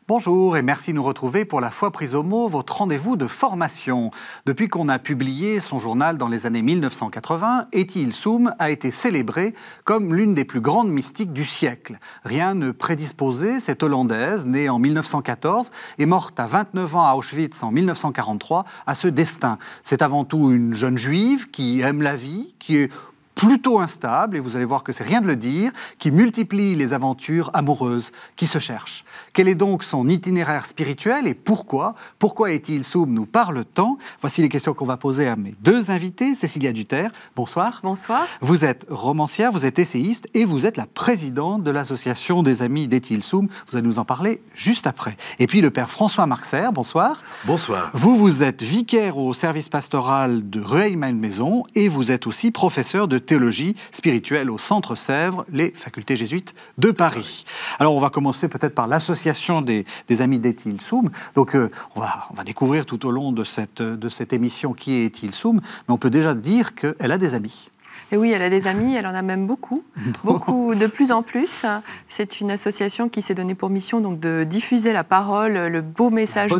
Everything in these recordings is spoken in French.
Bonjour et merci de nous retrouver pour La Foi prise au mot, votre rendez-vous de formation. Depuis qu'on a publié son journal dans les années 1980, Etty Hillesum a été célébrée comme l'une des plus grandes mystiques du siècle. Rien ne prédisposait cette Hollandaise, née en 1914 et morte à 29 ans à Auschwitz en 1943, à ce destin. C'est avant tout une jeune juive qui aime la vie, qui est plutôt instable, et vous allez voir que c'est rien de le dire, qui multiplie les aventures amoureuses, qui se cherchent. Quel est donc son itinéraire spirituel et pourquoi Etty Hillesum nous parle tant? Voici les questions qu'on va poser à mes deux invités. Cécilia Duterre, bonsoir. Bonsoir. Vous êtes romancière, vous êtes essayiste et vous êtes la présidente de l'association des amis d'Etty Hillesum. Vous allez nous en parler juste après. Et puis le père François Marxer, bonsoir. Bonsoir. Vous êtes vicaire au service pastoral de Rueil-Malmaison et vous êtes aussi professeur de théologie spirituelle au Centre Sèvres, les facultés jésuites de Paris. Alors on va commencer peut-être par l'association des amis d'Etty Hillesum. Donc on va découvrir tout au long de cette émission qui est Etty Hillesum, mais on peut déjà dire qu'elle a des amis. Et oui, elle a des amis, elle en a même beaucoup, beaucoup, de plus en plus. C'est une association qui s'est donnée pour mission donc, de diffuser la parole, le beau message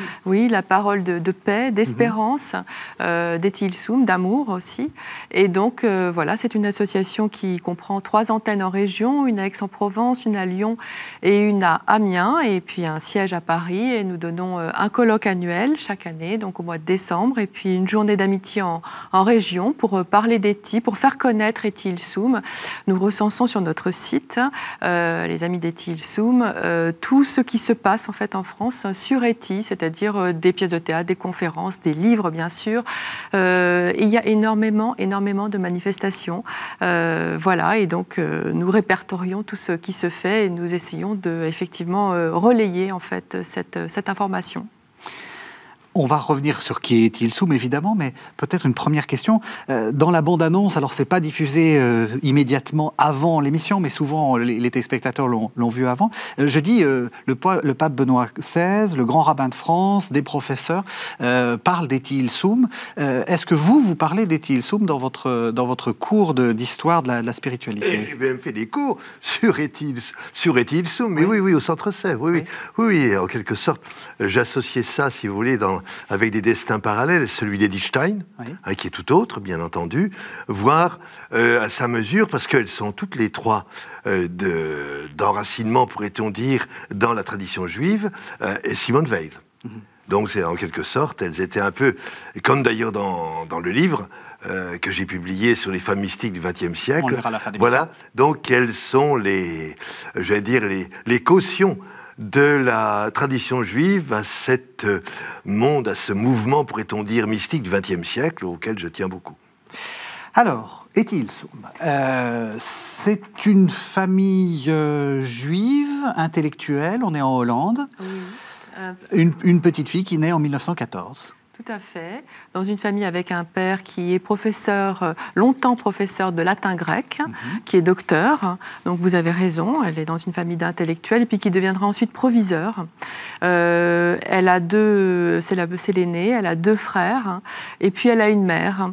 la parole de paix, d'espérance, d'Etty Hillesum, d'amour aussi. Et donc voilà, c'est une association qui comprend 3 antennes en région, une à Aix-en-Provence, une à Lyon et une à Amiens, et puis un siège à Paris. Et nous donnons un colloque annuel chaque année, donc au mois de décembre, et puis une journée d'amitié en région pour parler d'Etty, pour faire connaître Etty Hillesum. Nous recensons sur notre site, les amis d'Etty Hillesum, tout ce qui se passe en fait en France sur Etty, c'est-à-dire des pièces de théâtre, des conférences, des livres bien sûr. Et il y a énormément de manifestations. Voilà, et donc nous répertorions tout ce qui se fait et nous essayons de effectivement relayer en fait cette information. On va revenir sur qui est Etty Hillesum, évidemment, mais peut-être une première question. Dans la bande-annonce, alors c'est pas diffusé immédiatement avant l'émission, mais souvent les téléspectateurs l'ont vu avant. Je dis le pape Benoît XVI, le grand rabbin de France, des professeurs parlent d'Etty Hillesum. Est-ce que vous parlez d'Etty Hillesum dans votre cours d'histoire de la spiritualité? J'ai même fait des cours sur Etty Hillesum, mais oui, au Centre Sèvres. Oui, en quelque sorte, j'associais ça, si vous voulez, avec des destins parallèles, celui d'Edith Stein, qui est tout autre, bien entendu, voire à sa mesure, parce qu'elles sont toutes les trois d'enracinement, pourrait-on dire, dans la tradition juive, et Simone Weil. Donc, c'est en quelque sorte, elles étaient un peu, comme d'ailleurs dans le livre que j'ai publié sur les femmes mystiques du XXe siècle. On lira à la fin de voilà, donc elles sont les cautions de la tradition juive à ce mouvement, pourrait-on dire, mystique du XXe siècle, auquel je tiens beaucoup. Alors, Etty Hillesum, c'est une famille juive, intellectuelle, on est en Hollande, une petite fille qui naît en 1914. Tout à fait. Dans une famille avec un père qui est professeur, longtemps professeur de latin-grec, qui est docteur. Donc vous avez raison, elle est dans une famille d'intellectuels et puis qui deviendra ensuite proviseur. Elle a c'est l'aînée, elle a 2 frères et puis elle a une mère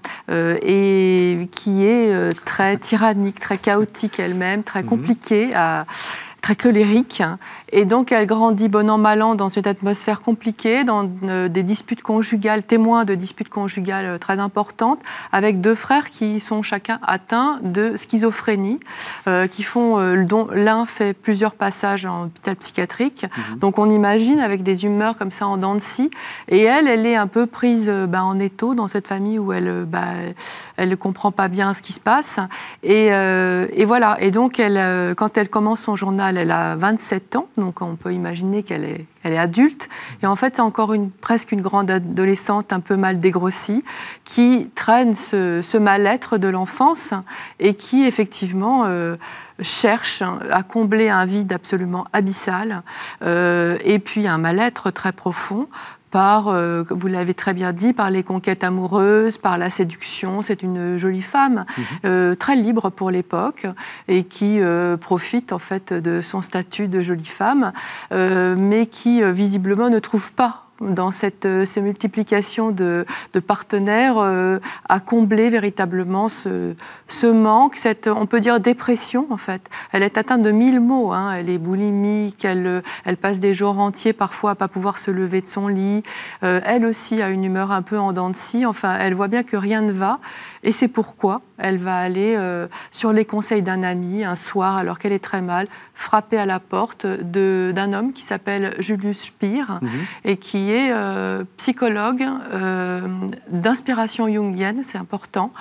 et qui est très tyrannique, très chaotique elle-même, très compliquée très colérique, et donc elle grandit bon an mal an dans une atmosphère compliquée, dans des disputes conjugales, témoins de disputes conjugales très importantes, avec 2 frères qui sont chacun atteints de schizophrénie, dont l'un fait plusieurs passages en hôpital psychiatrique. Donc on imagine avec des humeurs comme ça en dents de scie, et elle est un peu prise en étau dans cette famille où elle ne comprend pas bien ce qui se passe, et voilà. Et donc quand elle commence son journal, elle a 27 ans, donc on peut imaginer qu'elle est adulte. Et en fait, c'est encore presque une grande adolescente un peu mal dégrossie qui traîne ce mal-être de l'enfance et qui, effectivement, cherche à combler un vide absolument abyssal et puis un mal-être très profond par, vous l'avez très bien dit, par les conquêtes amoureuses, par la séduction. C'est une jolie femme, très libre pour l'époque, et qui profite en fait de son statut de jolie femme, mais qui visiblement ne trouve pas dans ces multiplications de partenaires à combler véritablement ce manque, cette, on peut dire, dépression en fait. Elle est atteinte de 1000 maux, hein. Elle est boulimique, elle passe des jours entiers parfois à ne pas pouvoir se lever de son lit. Elle aussi a une humeur un peu en dents de scie, enfin elle voit bien que rien ne va et c'est pourquoi elle va aller sur les conseils d'un ami un soir alors qu'elle est très mal, frapper à la porte d'un homme qui s'appelle Julius Spier et qui est psychologue d'inspiration jungienne, c'est important,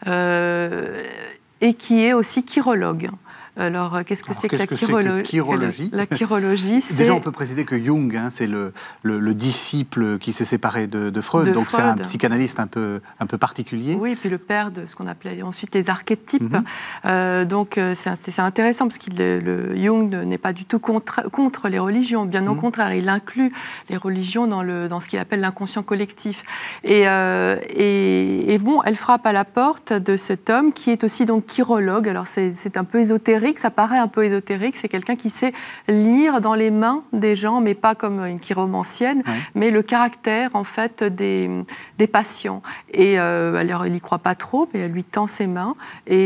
et qui est aussi chirologue. Alors, qu'est-ce que c'est que la chirologie? La chirologie, c'est... Déjà, on peut préciser que Jung, hein, c'est le disciple qui s'est séparé de Freud, donc c'est un psychanalyste un peu particulier. Oui, et puis le père de ce qu'on appelait ensuite les archétypes. Donc, c'est intéressant parce que Jung n'est pas du tout contre les religions, bien au contraire, il inclut les religions dans ce qu'il appelle l'inconscient collectif. Et bon, elle frappe à la porte de cet homme qui est aussi donc chirologue. Alors, c'est un peu ésotérique. Ça paraît un peu ésotérique, c'est quelqu'un qui sait lire dans les mains des gens, mais pas comme une chiromancienne, mais le caractère en fait des patients. Et alors il n'y croit pas trop, mais elle lui tend ses mains et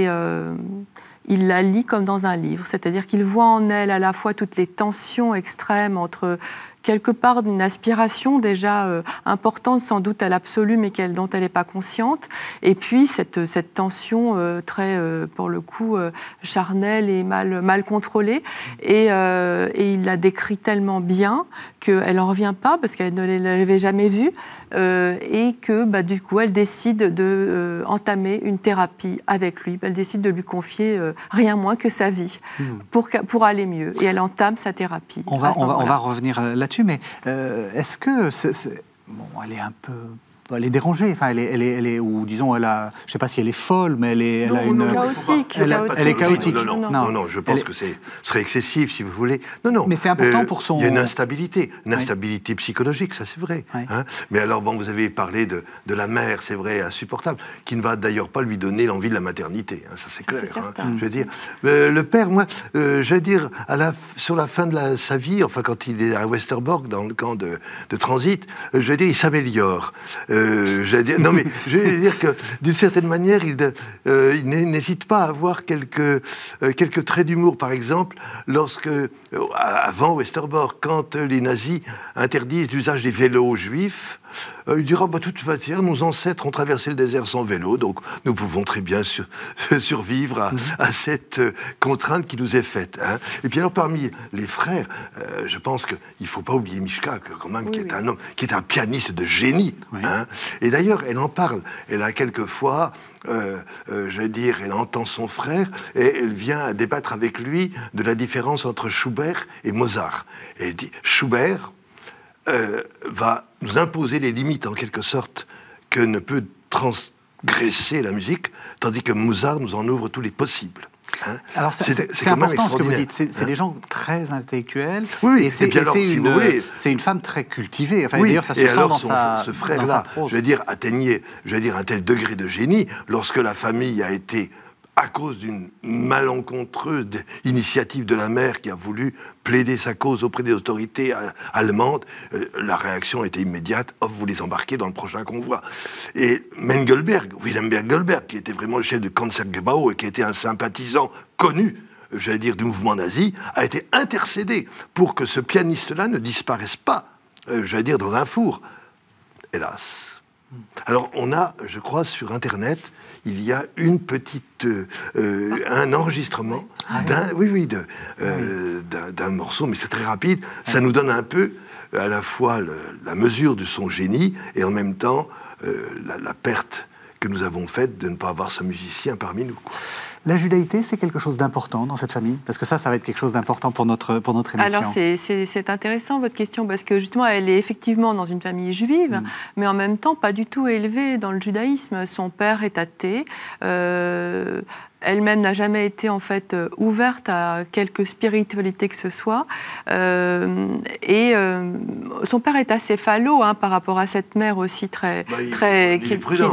il la lit comme dans un livre, c'est-à-dire qu'il voit en elle à la fois toutes les tensions extrêmes entre quelque part d'une aspiration déjà importante sans doute à l'absolu, mais dont elle n'est pas consciente. Et puis cette tension très, pour le coup, charnelle et mal contrôlée. Et il la décrit tellement bien qu'elle n'en revient pas, parce qu'elle ne l'avait jamais vue, et que du coup, elle décide d'entamer une thérapie avec lui. Elle décide de lui confier rien moins que sa vie pour aller mieux. Et elle entame sa thérapie. On va revenir là-dessus. Mais est-ce que bon, elle est un peu, elle est dérangée. Enfin, elle est, ou disons, elle a, je sais pas si elle est folle, mais elle a une chaotique. Elle est chaotique. Non, je pense que ce serait excessif, si vous voulez. Non. Mais c'est important pour son. Il y a une instabilité psychologique, ça c'est vrai. Oui. Hein. Mais alors, bon, vous avez parlé de la mère, c'est vrai, insupportable, qui ne va d'ailleurs pas lui donner l'envie de la maternité. Hein, ça c'est clair. Je veux dire, le père, moi, je veux dire, sur la fin de sa vie, enfin quand il est à Westerbork, dans le camp de transit, je veux dire, il s'améliore. Non, mais je veux dire que d'une certaine manière, il n'hésite pas à avoir quelques traits d'humour. Par exemple, avant Westerbork, quand les nazis interdisent l'usage des vélos juifs, il dira, de toute façon, nos ancêtres ont traversé le désert sans vélo, donc nous pouvons très bien survivre à cette contrainte qui nous est faite. Hein. Et puis alors, parmi les frères, je pense qu'il ne faut pas oublier Mishka, quand même, qui est un homme, qui est un pianiste de génie. Oui. Hein. Et d'ailleurs, elle en parle. Elle a quelquefois... je veux dire, elle entend son frère et elle vient débattre avec lui de la différence entre Schubert et Mozart. Et elle dit, Schubert va nous imposer les limites, en quelque sorte, que ne peut transgresser la musique, tandis que Mozart nous en ouvre tous les possibles. Hein. Alors c'est important ce que vous dites, c'est des gens très intellectuels, oui, et c'est une femme très cultivée. Enfin, oui, d'ailleurs, ça se et sent alors dans ce frère-là, je veux dire, atteignait un tel degré de génie, lorsque la famille a été, à cause d'une malencontreuse initiative de la mère qui a voulu plaider sa cause auprès des autorités allemandes, la réaction était immédiate, hop, vous les embarquez dans le prochain convoi. Et Wilhelm Mengelberg, qui était vraiment le chef du Konzertgebouw et qui était un sympathisant connu, j'allais dire, du mouvement nazi, a été intercédé pour que ce pianiste-là ne disparaisse pas, j'allais dire, dans un four. Hélas. Alors, on a, je crois, sur Internet, il y a une petite, un enregistrement d'un morceau, mais c'est très rapide. Ça nous donne un peu à la fois la mesure de son génie et en même temps la perte que nous avons faite de ne pas avoir ce musicien parmi nous. La judaïté, c'est quelque chose d'important dans cette famille? Parce que ça va être quelque chose d'important pour notre émission. Alors, c'est intéressant, votre question, parce que justement, elle est effectivement dans une famille juive, mais en même temps, pas du tout élevée dans le judaïsme. Son père est athée. elle-même n'a jamais été en fait ouverte à quelque spiritualité que ce soit. Son père est assez falot par rapport à cette mère aussi très il est prudent.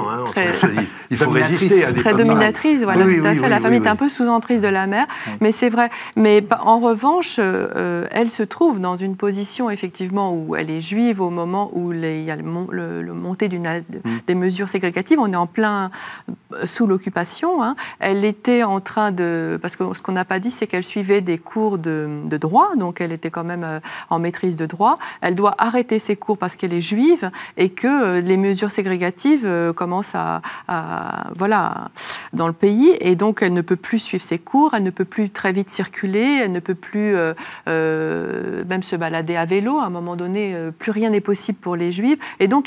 Il faut résister à des très dominatrice. Voilà, oui, tout à fait. La famille est un peu sous emprise de la mère, mais c'est vrai. Mais en revanche, elle se trouve dans une position effectivement où elle est juive au moment où il y a le montée des mesures ségrégatives. On est en plein sous l'occupation. Elle était en train de... Parce que ce qu'on n'a pas dit, c'est qu'elle suivait des cours de droit, donc elle était quand même en maîtrise de droit. Elle doit arrêter ses cours parce qu'elle est juive et que les mesures ségrégatives commencent voilà, dans le pays, et donc elle ne peut plus suivre ses cours, elle ne peut plus très vite circuler, elle ne peut plus même se balader à vélo. À un moment donné, plus rien n'est possible pour les juifs, et donc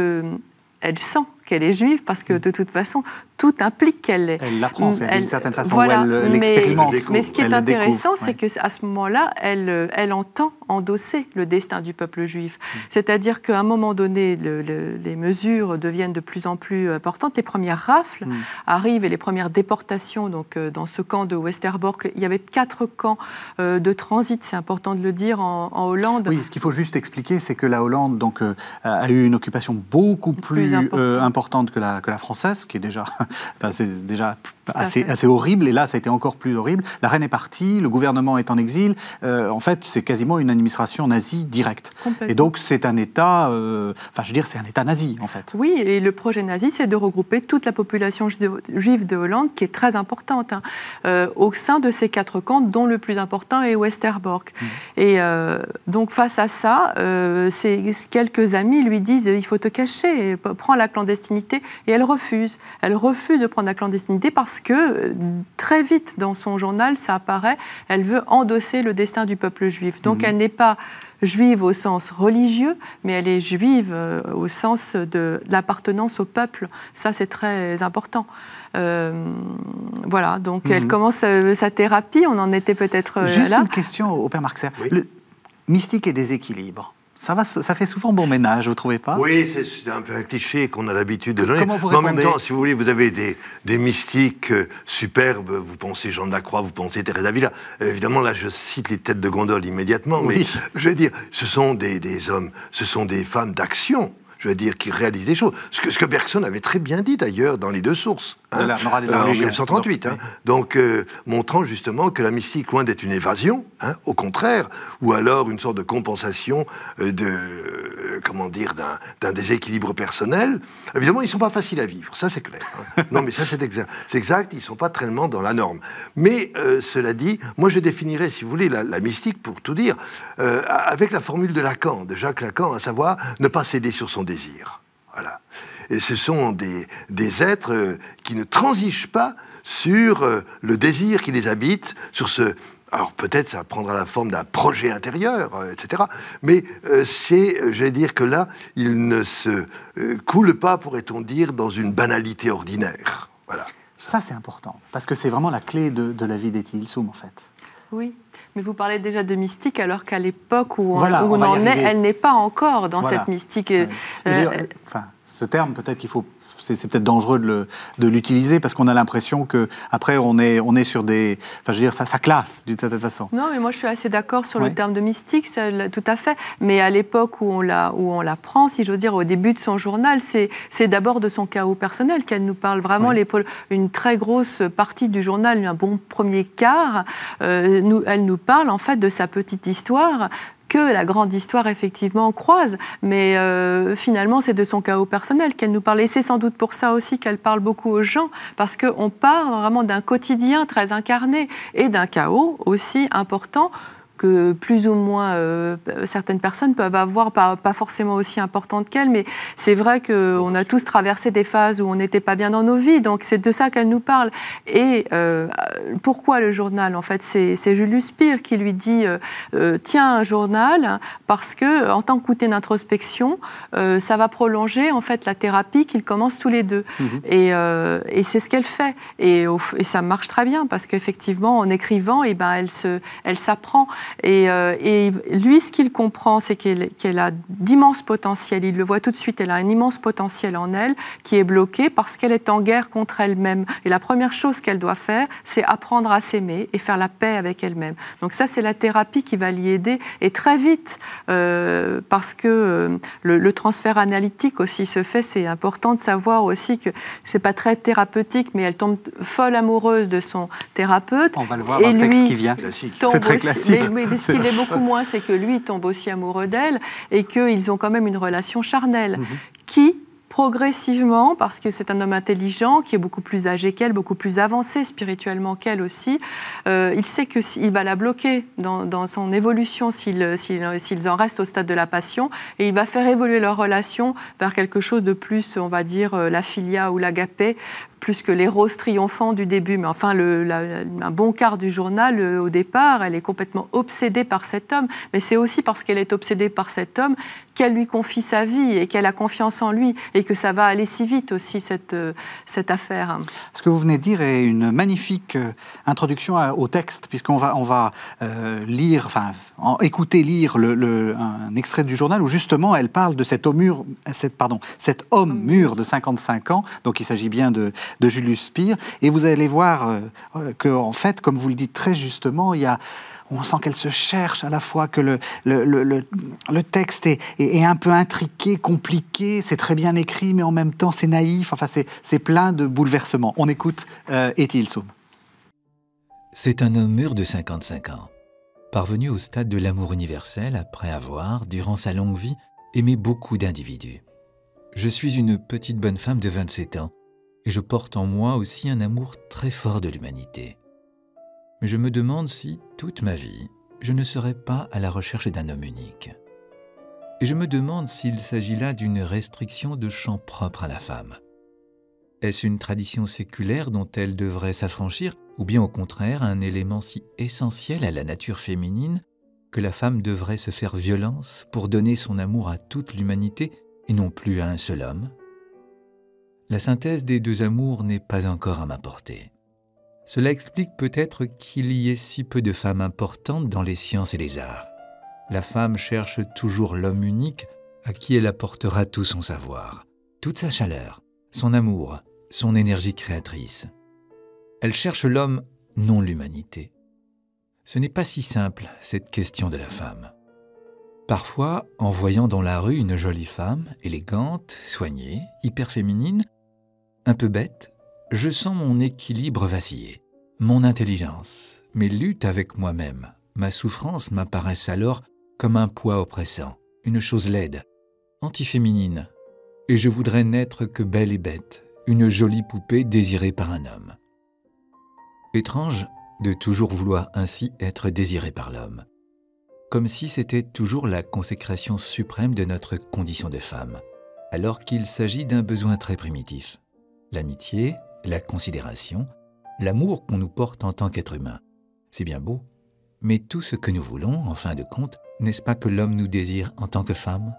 elle sent qu'elle est juive, parce que de toute façon, tout implique qu'elle est. Elle l'apprend, d'une certaine façon, voilà, elle l'expérimente. Mais ce qui est intéressant, c'est qu'à ce moment-là, elle entend endosser le destin du peuple juif. C'est-à-dire qu'à un moment donné, les mesures deviennent de plus en plus importantes. Les premières rafles arrivent, et les premières déportations. Donc, dans ce camp de Westerbork, il y avait 4 camps de transit, c'est important de le dire, en Hollande. Oui, ce qu'il faut juste expliquer, c'est que la Hollande donc, a eu une occupation beaucoup plus importante que la française, qui est déjà, c'est déjà assez horrible, et là ça a été encore plus horrible. La reine est partie, le gouvernement est en exil, en fait c'est quasiment une administration nazie directe. Et donc c'est un État, c'est un État nazi en fait. Oui, et le projet nazi, c'est de regrouper toute la population juive de Hollande, qui est très importante, au sein de ces 4 camps, dont le plus important est Westerbork. Et donc face à ça, quelques amis lui disent, il faut te cacher, prends la clandestinité, et elle refuse. Elle refuse de prendre la clandestinité parce que très vite dans son journal, ça apparaît, elle veut endosser le destin du peuple juif. Donc elle n'est pas juive au sens religieux, mais elle est juive au sens de l'appartenance au peuple. Ça, c'est très important. Voilà, donc elle commence sa thérapie, on en était peut-être là. Juste une question au père Marxer. Oui. Le mystique et déséquilibre. Ça fait souvent bon ménage, vous ne trouvez pas? Oui, c'est un peu un cliché qu'on a l'habitude de donner. Comment vous répondez? Mais en même temps, si vous voulez, vous avez des mystiques superbes. Vous pensez Jean de la Croix, vous pensez Thérèse d'Avila. Évidemment, là, je cite les têtes de gondole immédiatement. Mais je veux dire, ce sont des hommes, ce sont des femmes d'action. Je veux dire, qui réalisent des choses. Ce que Bergson avait très bien dit, d'ailleurs, dans les 2 sources, en 1938. Donc, montrant justement que la mystique, loin d'être une évasion, au contraire, ou alors une sorte de compensation d'un déséquilibre personnel. Évidemment, ils ne sont pas faciles à vivre, ça c'est clair. Non, mais ça c'est exact. C'est exact, ils ne sont pas tellement dans la norme. Mais, cela dit, moi je définirais, si vous voulez, la mystique, pour tout dire, avec la formule de Lacan, de Jacques Lacan, à savoir ne pas céder sur son désir. Voilà. Et ce sont des êtres qui ne transigent pas sur le désir qui les habite, sur ce... Alors peut-être ça prendra la forme d'un projet intérieur, etc. Mais j'allais dire que là, ils ne se coulent pas, pourrait-on dire, dans une banalité ordinaire. Voilà. Ça c'est important, parce que c'est vraiment la clé de la vie d'Etty Hillesum, en fait. Oui. Mais vous parlez déjà de mystique, alors qu'à l'époque où on en est, elle n'est pas encore dans cette mystique. Ce terme, peut-être qu'il faut... C'est peut-être dangereux de l'utiliser, parce qu'on a l'impression qu'après, on est sur des... Enfin, je veux dire, ça classe, d'une certaine façon. Non, mais moi, je suis assez d'accord sur le terme de mystique, tout à fait. Mais à l'époque où on la prend, si j'ose dire, au début de son journal, c'est d'abord de son chaos personnel qu'elle nous parle. Vraiment, une très grosse partie du journal, un bon premier quart, elle nous parle, en fait, de sa petite histoire, que la grande histoire, effectivement, croise. Mais finalement, c'est de son chaos personnel qu'elle nous parle. Et c'est sans doute pour ça aussi qu'elle parle beaucoup aux gens, parce qu'on parle vraiment d'un quotidien très incarné et d'un chaos aussi important que plus ou moins certaines personnes peuvent avoir, pas forcément aussi importantes qu'elles, mais c'est vrai qu'on a tous traversé des phases où on n'était pas bien dans nos vies, donc c'est de ça qu'elle nous parle. Et pourquoi le journal? En fait, c'est Julius Spier qui lui dit tiens un journal, parce que en tant qu'outil d'introspection, ça va prolonger en fait la thérapie qu'ils commencent tous les deux. Et c'est ce qu'elle fait. Et ça marche très bien, parce qu'effectivement, en écrivant, elle s'apprend. Et lui, ce qu'il comprend, c'est qu'elle a d'immenses potentiels. Il le voit tout de suite, elle a un immense potentiel en elle qui est bloqué parce qu'elle est en guerre contre elle-même. Et la première chose qu'elle doit faire, c'est apprendre à s'aimer et faire la paix avec elle-même. Donc ça, c'est la thérapie qui va l'y aider. Et très vite, parce que le transfert analytique aussi se fait, c'est important de savoir aussi que c'est pas très thérapeutique, mais elle tombe folle amoureuse de son thérapeute. On va le voir dans le texte qui vient. C'est très classique. Mais ce qui l'est beaucoup moins, c'est que lui tombe aussi amoureux d'elle et qu'ils ont quand même une relation charnelle qui, progressivement, parce que c'est un homme intelligent, qui est beaucoup plus âgé qu'elle, beaucoup plus avancé spirituellement qu'elle aussi, il sait qu'il va la bloquer dans son évolution s'ils en restent au stade de la passion, et il va faire évoluer leur relation vers quelque chose de plus, on va dire, la philia ou l'agapé, plus que les roses triomphants du début. Mais enfin, un bon quart du journal, au départ, elle est complètement obsédée par cet homme. Mais c'est aussi parce qu'elle est obsédée par cet homme qu'elle lui confie sa vie et qu'elle a confiance en lui et que ça va aller si vite aussi, cette affaire. Ce que vous venez de dire est une magnifique introduction au texte, puisqu'on va lire, enfin, écouter lire un extrait du journal où justement elle parle de cet homme mûr de 55 ans, donc il s'agit bien de Julius Spier, et vous allez voir que, en fait, comme vous le dites très justement, on sent qu'elle se cherche à la fois, que le texte est un peu intriqué, compliqué, c'est très bien écrit, mais en même temps c'est naïf, enfin c'est plein de bouleversements. On écoute Eti Il-sum. C'est un homme mûr de 55 ans, parvenu au stade de l'amour universel après avoir, durant sa longue vie, aimé beaucoup d'individus. Je suis une petite bonne femme de 27 ans, et je porte en moi aussi un amour très fort de l'humanité. Mais je me demande si, toute ma vie, je ne serai pas à la recherche d'un homme unique. Et je me demande s'il s'agit là d'une restriction de champ propre à la femme. Est-ce une tradition séculaire dont elle devrait s'affranchir, ou bien au contraire un élément si essentiel à la nature féminine que la femme devrait se faire violence pour donner son amour à toute l'humanité et non plus à un seul homme? La synthèse des deux amours n'est pas encore à ma portée. Cela explique peut-être qu'il y ait si peu de femmes importantes dans les sciences et les arts. La femme cherche toujours l'homme unique à qui elle apportera tout son savoir, toute sa chaleur, son amour, son énergie créatrice. Elle cherche l'homme, non l'humanité. Ce n'est pas si simple, cette question de la femme. Parfois, en voyant dans la rue une jolie femme, élégante, soignée, hyper féminine, un peu bête, je sens mon équilibre vaciller, mon intelligence, mes luttes avec moi-même, ma souffrance m'apparaissent alors comme un poids oppressant, une chose laide, antiféminine, et je voudrais n'être que belle et bête, une jolie poupée désirée par un homme. Étrange de toujours vouloir ainsi être désiré par l'homme, comme si c'était toujours la consécration suprême de notre condition de femme, alors qu'il s'agit d'un besoin très primitif. L'amitié, la considération, l'amour qu'on nous porte en tant qu'être humain. C'est bien beau, mais tout ce que nous voulons, en fin de compte, n'est-ce pas que l'homme nous désire en tant que femme?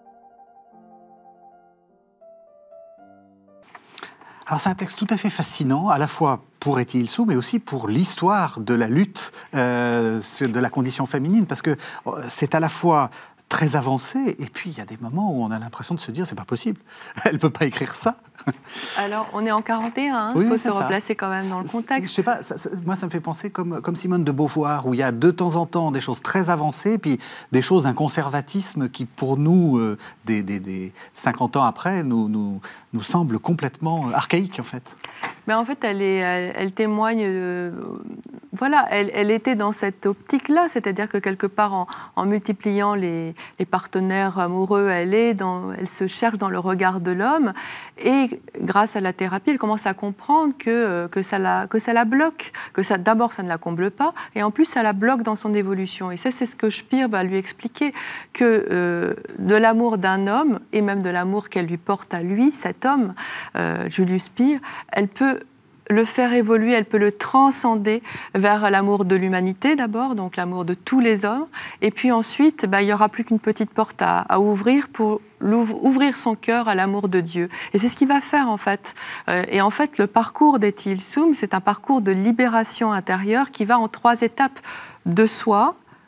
Alors c'est un texte tout à fait fascinant, à la fois pour Eti Il-sum, mais aussi pour l'histoire de la lutte de la condition féminine, parce que c'est à la fois très avancé, et puis il y a des moments où on a l'impression de se dire c'est pas possible, elle ne peut pas écrire ça. Alors, on est en 41, il faut se replacer quand même dans le contexte. Je sais pas, moi ça me fait penser comme Simone de Beauvoir, où il y a de temps en temps des choses très avancées, puis des choses d'un conservatisme qui, pour nous, des 50 ans après, nous semble complètement archaïque, en fait. Mais en fait, elle témoigne, voilà, elle était dans cette optique-là, c'est-à-dire que quelque part, en multipliant les partenaires amoureux, elle se cherche dans le regard de l'homme, et grâce à la thérapie, elle commence à comprendre que ça la bloque, d'abord ça ne la comble pas, et en plus ça la bloque dans son évolution. Et ça, c'est ce que Spier va lui expliquer, que de l'amour d'un homme, et même de l'amour qu'elle lui porte à lui, cet homme, Julius Spier, elle peut le faire évoluer, elle peut le transcender vers l'amour de l'humanité d'abord, donc l'amour de tous les hommes, et puis ensuite, il n'y aura plus qu'une petite porte à ouvrir pour ouvrir son cœur à l'amour de Dieu. Et c'est ce qu'il va faire en fait. Et en fait, le parcours d'Eti Il-sum, c'est un parcours de libération intérieure qui va en 3 étapes: de soi,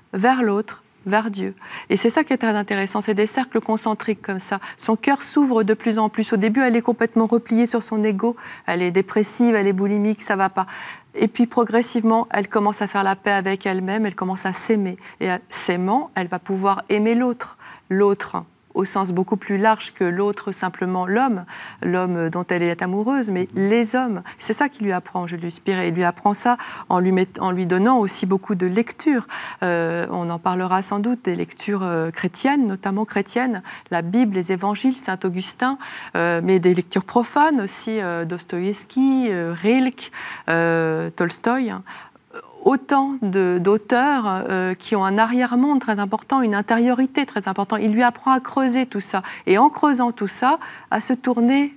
vers l'autre, vers Dieu. Et c'est ça qui est très intéressant, c'est des cercles concentriques comme ça. Son cœur s'ouvre de plus en plus. Au début, elle est complètement repliée sur son ego, elle est dépressive, elle est boulimique, ça va pas. Et puis progressivement, elle commence à faire la paix avec elle-même, elle commence à s'aimer. Et s'aimant, elle va pouvoir aimer l'autre. L'autre, au sens beaucoup plus large que l'autre, simplement l'homme dont elle est amoureuse, mais les hommes. C'est ça qu'il lui apprend, Julius Spire, et il lui apprend ça en lui donnant aussi beaucoup de lectures. On en parlera sans doute, des lectures chrétiennes, notamment chrétiennes, la Bible, les évangiles, Saint-Augustin, mais des lectures profanes aussi, Dostoïevski, Rilke, Tolstoï. Autant d'auteurs qui ont un arrière-monde très important, une intériorité très importante. Il lui apprend à creuser tout ça. Et en creusant tout ça, à se tourner,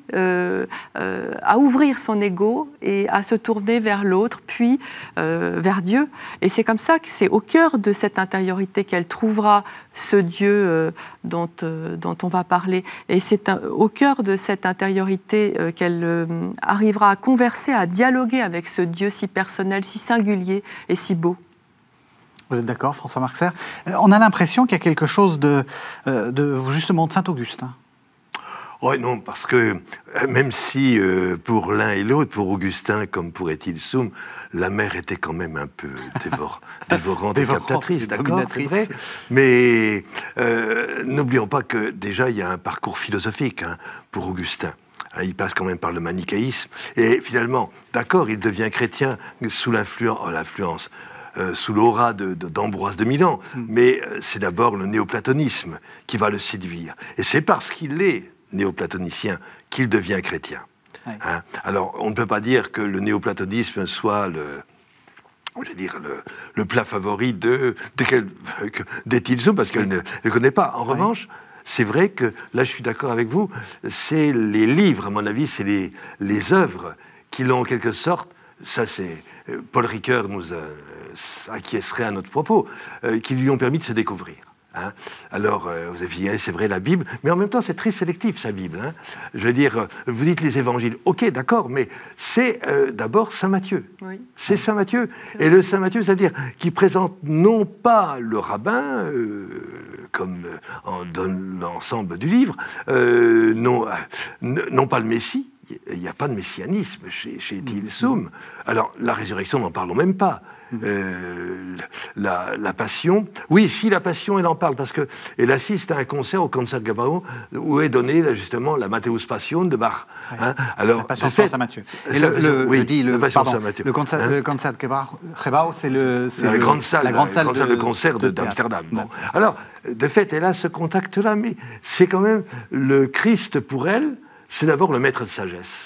à ouvrir son ego et à se tourner vers l'autre, puis vers Dieu. Et c'est comme ça que c'est au cœur de cette intériorité qu'elle trouvera ce Dieu dont on va parler. Et c'est au cœur de cette intériorité qu'elle arrivera à converser, à dialoguer avec ce Dieu si personnel, si singulier et si beau. Vous êtes d'accord, François Marxer? On a l'impression qu'il y a quelque chose justement de Saint-Augustin. Oui, non, parce que même si pour l'un et l'autre, pour Augustin comme pour Étienne Soum, la mère était quand même un peu dévorante et captatrice, d'accord, c'est vrai. Mais n'oublions pas que déjà il y a un parcours philosophique pour Augustin. Il passe quand même par le manichéisme et finalement, d'accord, il devient chrétien sous l'influence. Sous l'aura d'Ambroise de Milan, mais c'est d'abord le néoplatonisme qui va le séduire. Et c'est parce qu'il est néoplatonicien qu'il devient chrétien. Oui. Alors, on ne peut pas dire que le néoplatonisme soit le plat favori d'Étienne Soum, parce qu'elle ne le connaît pas. En revanche, c'est vrai que, là je suis d'accord avec vous, c'est les livres, à mon avis, c'est les œuvres qui l'ont en quelque sorte, ça c'est... Paul Ricoeur nous acquiescerait à notre propos, qui lui ont permis de se découvrir. Alors, vous avez dit, c'est vrai, la Bible, mais en même temps, c'est très sélectif, sa Bible. Je veux dire, vous dites les évangiles, ok, d'accord, mais c'est d'abord Saint Matthieu. Oui. C'est Saint Matthieu. Et le Saint Matthieu, c'est-à-dire qui présente non pas le rabbin, comme dans l'ensemble du livre, non pas le Messie. Il n'y a pas de messianisme chez Étienne Soum. Alors, la résurrection, n'en parlons même pas. La passion, oui, si la passion, elle en parle, parce qu'elle assiste à un concert au Concertgebouw où est donnée justement la Matthäus Passion de Bach. Alors, la Passion de Saint-Matthieu. Et la Passion de Saint-Matthieu. Le Concertgebouw, c'est la grande salle de concert d'Amsterdam. Bon. Alors, de fait, elle a ce contact-là, mais c'est quand même le Christ pour elle. C'est d'abord le maître de sagesse.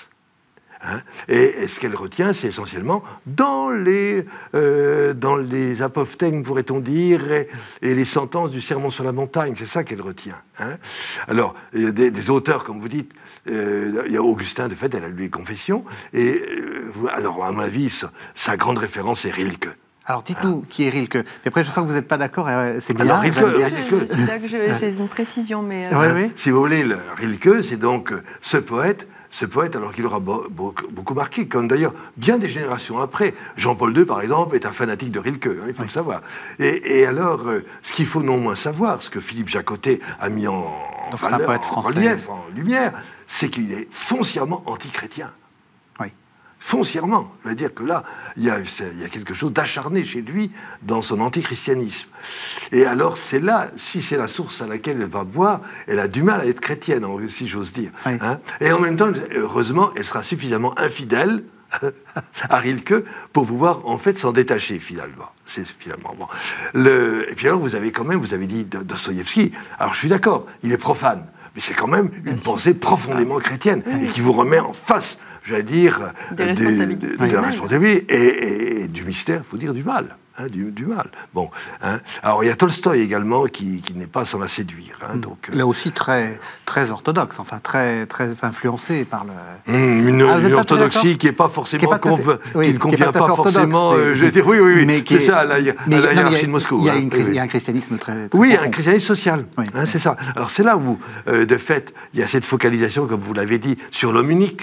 Et ce qu'elle retient, c'est essentiellement dans les apophthegmes, pourrait-on dire, et les sentences du Sermon sur la montagne. C'est ça qu'elle retient. Alors, il y a des auteurs, comme vous dites, il y a Augustin, de fait, elle a lu les Confessions. Et alors, à mon avis, sa grande référence est Rilke. Alors, dites-nous qui est Rilke. Et après, je sens que vous n'êtes pas d'accord, c'est bien. Alors, Rilke, j'ai une précision, mais... Oui. Si vous voulez, Rilke, c'est donc ce poète, alors qu'il aura beaucoup marqué, comme d'ailleurs bien des générations après. Jean-Paul II, par exemple, est un fanatique de Rilke, il faut le savoir. Et alors, ce qu'il faut non moins savoir, ce que Philippe Jacotet a mis en relief, en lumière, c'est qu'il est foncièrement antichrétien. Foncièrement. Je veux dire que là, il y a quelque chose d'acharné chez lui dans son antichristianisme. Et alors, c'est là, si c'est la source à laquelle elle va boire, elle a du mal à être chrétienne, si j'ose dire. Oui. Et en même temps, heureusement, elle sera suffisamment infidèle à Rilke pour pouvoir, en fait, s'en détacher, finalement. C'est finalement bon. Et puis alors, vous avez dit Dostoïevski. Alors, je suis d'accord, il est profane, mais c'est quand même une pensée profondément chrétienne et qui vous remet en face, j'allais dire, de la responsabilité et du mystère, il faut dire du mal. Du mal. Bon, alors il y a Tolstoï également qui n'est pas sans la séduire. Donc, là aussi très, très orthodoxe, enfin très, très influencé par le... Une orthodoxie qui n'est pas forcément... qui ne convient pas forcément... je veux dire, oui, c'est ça, la hiérarchie de Moscou. Il y a un christianisme très oui, profond. Un christianisme social, c'est ça. Alors c'est là où, de fait, il y a cette focalisation, comme vous l'avez dit, sur l'homme unique.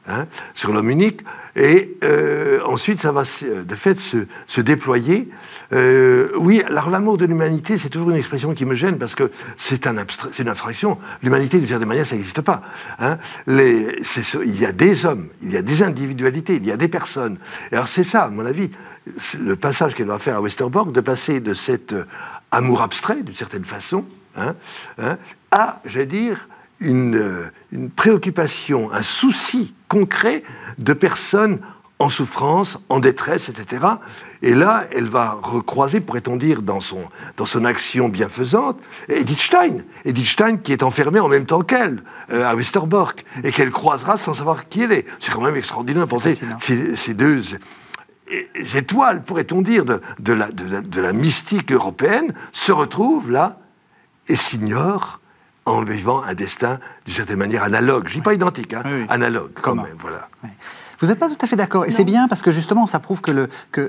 hein, sur l'homme unique, et ensuite ça va de fait se déployer. Oui, alors l'amour de l'humanité, c'est toujours une expression qui me gêne, parce que c'est une abstraction. L'humanité, d'une certaine manière, ça n'existe pas. Hein. Il y a des hommes, il y a des individualités, il y a des personnes. Et alors c'est ça, à mon avis, le passage qu'elle va faire à Westerbork, de passer de cet amour abstrait, d'une certaine façon, à, j'allais dire, une préoccupation, un souci concret de personnes en souffrance, en détresse, etc. Et là, elle va recroiser, pourrait-on dire, dans son action bienfaisante, Edith Stein, qui est enfermée en même temps qu'elle, à Westerbork, et qu'elle croisera sans savoir qui elle est. C'est quand même extraordinaire de penser ces deux étoiles, pourrait-on dire, de la mystique européenne, se retrouvent là et s'ignorent en vivant un destin, d'une certaine manière, analogue. Je ne dis pas identique, hein, analogue, quand même, voilà. Oui. Vous n'êtes pas tout à fait d'accord, et c'est bien parce que justement, ça prouve que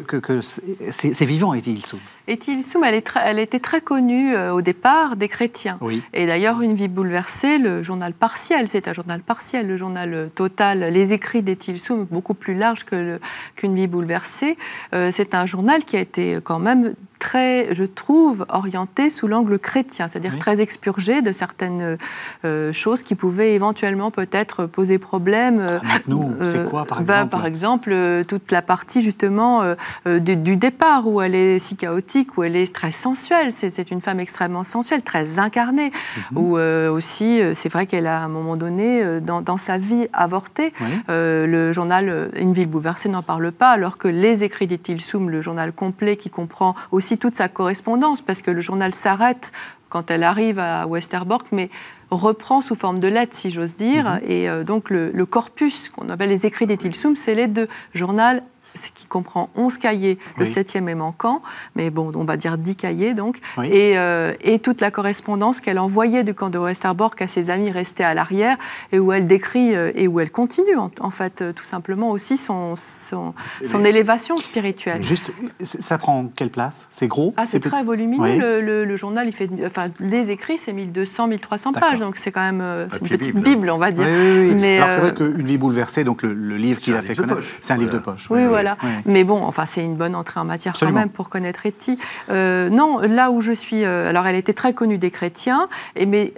c'est vivant, Etty Hillesum. Etty Hillesum, elle était très connue au départ des chrétiens. Oui. Et d'ailleurs, Une vie bouleversée, le journal partiel, c'est un journal partiel, le journal total, les écrits d'Etty Hillesum, beaucoup plus large qu'Une vie bouleversée. C'est un journal qui a été quand même très, je trouve, orienté sous l'angle chrétien, c'est-à-dire très expurgé de certaines choses qui pouvaient éventuellement peut-être poser problème. Nous, c'est quoi, par exemple Par exemple, toute la partie justement du départ, où elle est si chaotique, où elle est très sensuelle. C'est une femme extrêmement sensuelle, très incarnée, où aussi, c'est vrai qu'elle a à un moment donné, dans sa vie avortée, le journal Une vie bouleversée n'en parle pas, alors que les écrits d'Etty Hillesum, le journal complet qui comprend aussi toute sa correspondance, parce que le journal s'arrête quand elle arrive à Westerbork, mais reprend sous forme de lettres, si j'ose dire, et donc le corpus qu'on appelle les écrits d'Etty Hillesum, c'est les deux journaux qui comprend 11 cahiers, le 7e est manquant, mais bon, on va dire 10 cahiers donc, et toute la correspondance qu'elle envoyait du camp de Westerbork à ses amis restés à l'arrière, et où elle décrit, et où elle continue en fait, tout simplement aussi son élévation spirituelle. Juste, ça prend quelle place? C'est gros? C'est très volumineux, le journal, il fait, enfin, les écrits, c'est 1200, 1300 pages, donc c'est quand même une petite Bible, on va dire. Mais, alors c'est vrai qu'Une vie bouleversée, donc le livre qu'il a fait connaître, c'est un livre de poche. Voilà. Mais bon, enfin, c'est une bonne entrée en matière quand même pour connaître Etty. Non, là où je suis... alors, elle était très connue des chrétiens, mais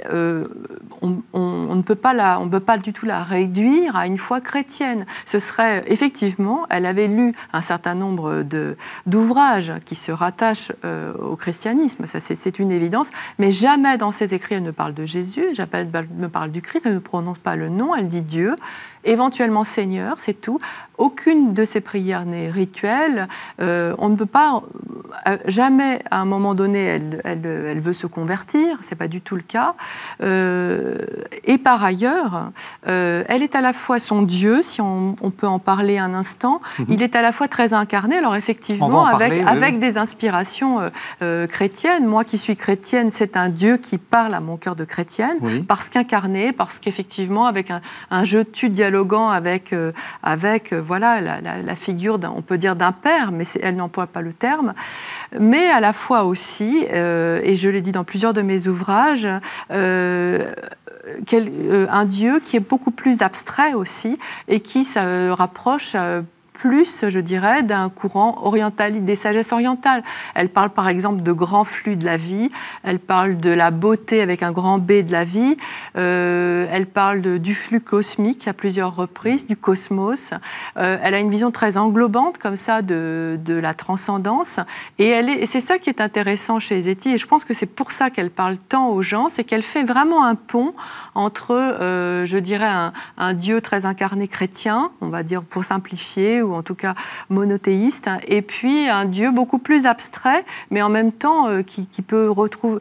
on ne peut pas du tout la réduire à une foi chrétienne. Ce serait... Effectivement, elle avait lu un certain nombre d'ouvrages qui se rattachent au christianisme, ça c'est une évidence, mais jamais dans ses écrits elle ne parle de Jésus, elle me parle du Christ, elle ne prononce pas le nom, elle dit Dieu, éventuellement Seigneur, c'est tout. Aucune de ces prières n'est rituelle. On ne peut pas, jamais à un moment donné, elle veut se convertir, c'est pas du tout le cas. Et par ailleurs, elle est à la fois son Dieu, si on peut en parler un instant, il est à la fois très incarné, alors effectivement, avec des inspirations chrétiennes. Moi qui suis chrétienne, c'est un Dieu qui parle à mon cœur de chrétienne, parce qu'incarné, parce qu'effectivement, avec un jeu de dialoguant avec voilà, la figure, on peut dire d'un père, mais elle n'emploie pas le terme, mais à la fois aussi, et je l'ai dit dans plusieurs de mes ouvrages, un Dieu qui est beaucoup plus abstrait aussi, et qui se rapproche plus, je dirais, d'un courant oriental, des sagesses orientales. Elle parle par exemple de grands flux de la vie, elle parle de la beauté avec un grand B de la vie, elle parle du flux cosmique à plusieurs reprises, du cosmos. Elle a une vision très englobante comme ça de la transcendance, et c'est ça qui est intéressant chez Etty, et je pense que c'est pour ça qu'elle parle tant aux gens, c'est qu'elle fait vraiment un pont entre, je dirais, un Dieu très incarné chrétien, on va dire pour simplifier, ou en tout cas monothéiste, et puis un Dieu beaucoup plus abstrait, mais en même temps qui peut retrouver...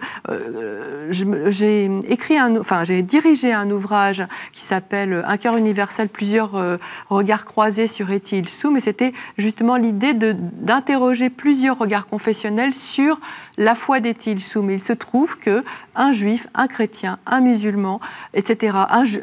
j'ai dirigé un ouvrage qui s'appelle Un cœur universel, plusieurs regards croisés sur Etty Hillesum, et c'était justement l'idée d'interroger plusieurs regards confessionnels sur la foi d'Etty Hillesum. Il se trouve qu'un juif, un chrétien, un musulman, etc.,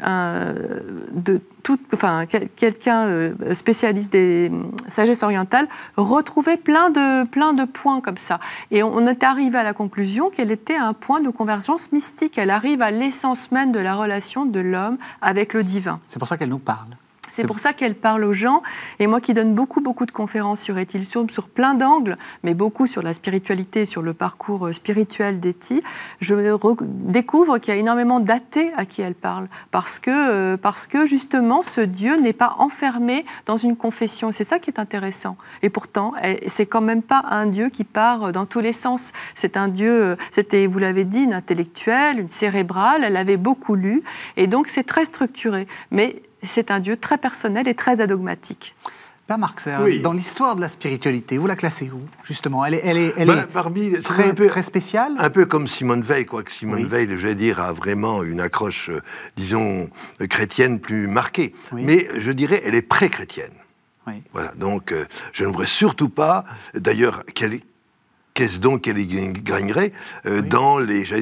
quelqu'un spécialiste des sagesses orientales retrouvait plein de points comme ça. Et on est arrivé à la conclusion qu'elle était un point de convergence mystique. Elle arrive à l'essence même de la relation de l'homme avec le divin. C'est pour ça qu'elle nous parle. C'est pour ça qu'elle parle aux gens. Et moi qui donne beaucoup de conférences sur Ethel Sourm, sur plein d'angles, mais beaucoup sur la spiritualité, sur le parcours spirituel d'Etty, je découvre qu'il y a énormément d'athées à qui elle parle. Parce que justement, ce Dieu n'est pas enfermé dans une confession. C'est ça qui est intéressant. Et pourtant, c'est quand même pas un Dieu qui part dans tous les sens. C'est un Dieu, c'était, vous l'avez dit, une intellectuelle, une cérébrale. Elle avait beaucoup lu. Et donc, c'est très structuré. Mais c'est un Dieu très personnel et très adogmatique. Père Marc Serre, dans l'histoire de la spiritualité, vous la classez où, justement? Elle est très spéciale? Un peu comme Simone Weil, quoique Simone Weil, je vais dire, a vraiment une accroche, disons, chrétienne plus marquée. Oui. Mais je dirais, elle est pré-chrétienne. Oui. Voilà, donc je ne voudrais surtout pas, d'ailleurs, qu'est-ce donc qu'elle gagnerait dans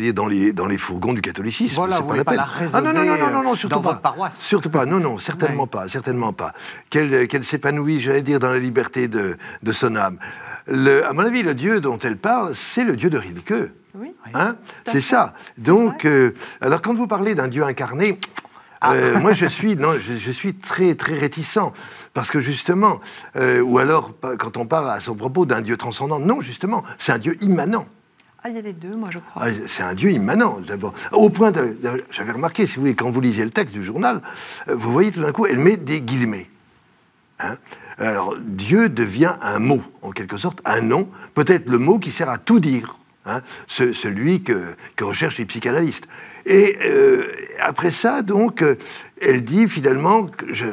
les fourgons du catholicisme? Voilà, vous ne voulez pas la raisonner non, surtout dans pas. Votre paroisse? Surtout pas, non, certainement pas. Qu'elle s'épanouisse, j'allais dire, dans la liberté de son âme. À mon avis, le Dieu dont elle parle, c'est le Dieu de Rilke. Oui. Hein? C'est ça. Donc, alors quand vous parlez d'un Dieu incarné... moi, je suis très, très réticent, parce que justement, ou alors, quand on parle à son propos d'un Dieu transcendant, non, justement, c'est un Dieu immanent. Ah, il y a les deux, moi, je crois. C'est un Dieu immanent, d'abord. Au point j'avais remarqué, si vous voulez, quand vous lisiez le texte du journal, vous voyez tout d'un coup, elle met des guillemets. Hein? Alors, Dieu devient un mot, en quelque sorte, un nom, peut-être le mot qui sert à tout dire, hein? Celui que recherchent les psychanalystes. Et après ça, donc, elle dit finalement,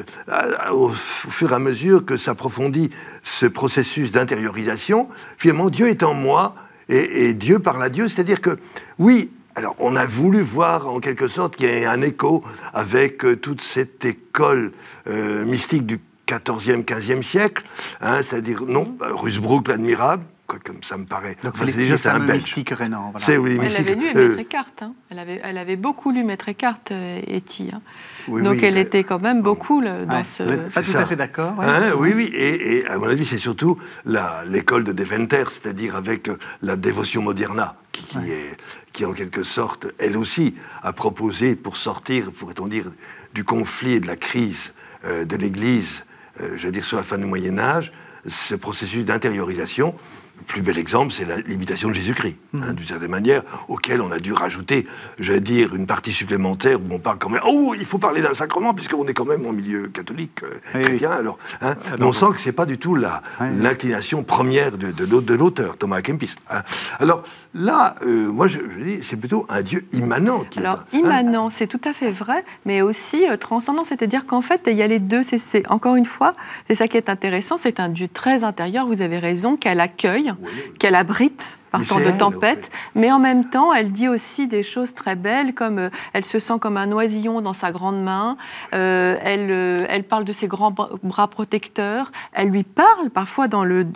au fur et à mesure que s'approfondit ce processus d'intériorisation, finalement, Dieu est en moi et Dieu parle à Dieu. C'est-à-dire que, oui, alors on a voulu voir en quelque sorte qu'il y ait un écho avec toute cette école mystique du XIVe, XVe siècle, hein, c'est-à-dire, Rusbrook, l'admirable, comme ça me paraît. Donc, enfin, déjà, c'est un mystique rénan. Voilà. Elle avait lu Maître Eckhart. Hein. Elle avait beaucoup lu Maître Eckhart, Etty. Hein. Donc, elle était quand même beaucoup dans ce... Vous n'êtes pas tout à fait d'accord? Oui. Et à mon avis, c'est surtout l'école de Deventer, c'est-à-dire avec la dévotion moderna, qui en quelque sorte, elle aussi, a proposé pour sortir, pourrait-on dire, du conflit et de la crise de l'Église, je veux dire, sur la fin du Moyen-Âge, ce processus d'intériorisation. Le plus bel exemple, c'est l'imitation de Jésus-Christ, d'une certaine manière, auquel on a dû rajouter, je vais dire, une partie supplémentaire où on parle quand même. Oh, il faut parler d'un sacrement, puisqu'on est quand même en milieu catholique, chrétien. Alors, hein, mais on sent que c'est pas du tout l'inclination première de l'auteur, Thomas à Kempis. Hein. Alors là, moi, je dis, c'est plutôt un Dieu immanent. Immanent, c'est tout à fait vrai, mais aussi transcendant, c'est-à-dire qu'en fait, il y a les deux. Encore une fois, c'est ça qui est intéressant, c'est un Dieu très intérieur. Vous avez raison, qu'elle accueille. Qu'elle abrite par temps de tempête, mais en même temps, elle dit aussi des choses très belles, comme elle se sent comme un oisillon dans sa grande main, elle parle de ses grands bras protecteurs, elle lui parle parfois dans les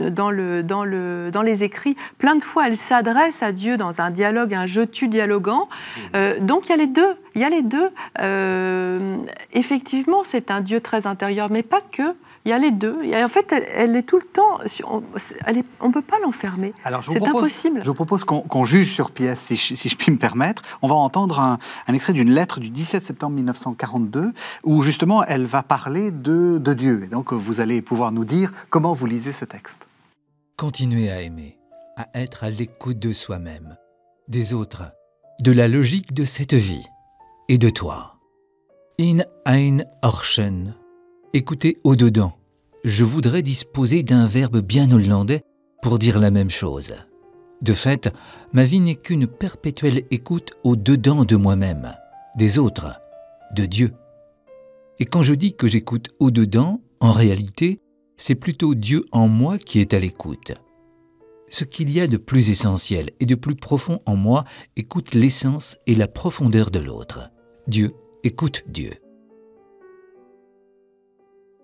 écrits, plein de fois elle s'adresse à Dieu dans un dialogue, un je-tu dialoguant, donc il y a les deux, effectivement c'est un Dieu très intérieur, mais pas que. Il y a les deux. Et en fait, elle est tout le temps... on ne peut pas l'enfermer. C'est impossible. Je vous propose qu'on juge sur pièce, si je puis me permettre. On va entendre un extrait d'une lettre du 17 septembre 1942, où justement, elle va parler de Dieu. Et donc, vous allez pouvoir nous dire comment vous lisez ce texte. Continuer à aimer, à être à l'écoute de soi-même, des autres, de la logique de cette vie et de toi. In ein Horchen. Écoutez au-dedans. Je voudrais disposer d'un verbe bien hollandais pour dire la même chose. De fait, ma vie n'est qu'une perpétuelle écoute au-dedans de moi-même, des autres, de Dieu. Et quand je dis que j'écoute au-dedans, en réalité, c'est plutôt Dieu en moi qui est à l'écoute. Ce qu'il y a de plus essentiel et de plus profond en moi écoute l'essence et la profondeur de l'autre. Dieu écoute Dieu.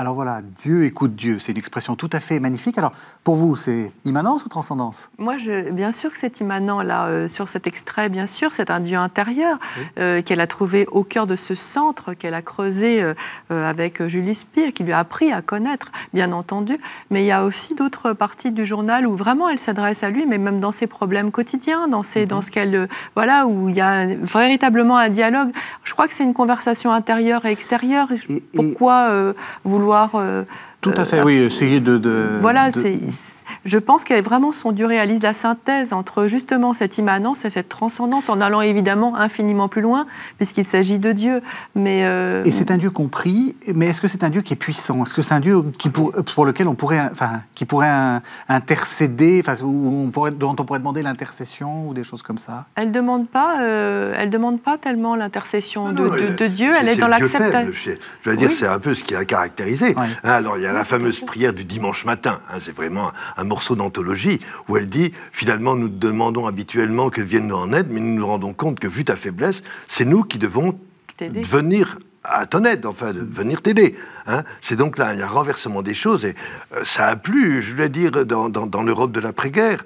Alors voilà, Dieu écoute Dieu, c'est une expression tout à fait magnifique. Alors pour vous, c'est immanence ou transcendance? Moi, bien sûr que c'est immanent, là, sur cet extrait, bien sûr, c'est un Dieu intérieur qu'elle a trouvé au cœur de ce centre qu'elle a creusé avec Julie Spire, qui lui a appris à connaître, bien entendu. Mais il y a aussi d'autres parties du journal où vraiment elle s'adresse à lui, mais même dans ses problèmes quotidiens, dans ce qu'elle... voilà, où il y a véritablement un dialogue. Je crois que c'est une conversation intérieure et extérieure. Pourquoi vouloir... tout à fait, oui, essayer de... Voilà, je pense que vraiment son Dieu réalise la synthèse entre justement cette immanence et cette transcendance, en allant évidemment infiniment plus loin, puisqu'il s'agit de Dieu. Mais Et c'est un Dieu compris, mais est-ce que c'est un Dieu qui est puissant? Est-ce que c'est un Dieu pour lequel on pourrait, qui pourrait intercéder, dont on pourrait demander l'intercession ou des choses comme ça? Elle demande pas tellement l'intercession de Dieu. Elle est dans l'acceptation. Je veux dire, c'est un peu ce qui a caractérisé. Oui. Alors, il y a la fameuse prière du dimanche matin. C'est vraiment un morceau d'anthologie où elle dit, finalement, nous demandons habituellement que vienne nous en aide, mais nous nous rendons compte que, vu ta faiblesse, c'est nous qui devons venir à ton aide, enfin, venir t'aider. C'est donc là, il y a un renversement des choses, et ça a plu, je voulais dire, dans l'Europe de l'après-guerre.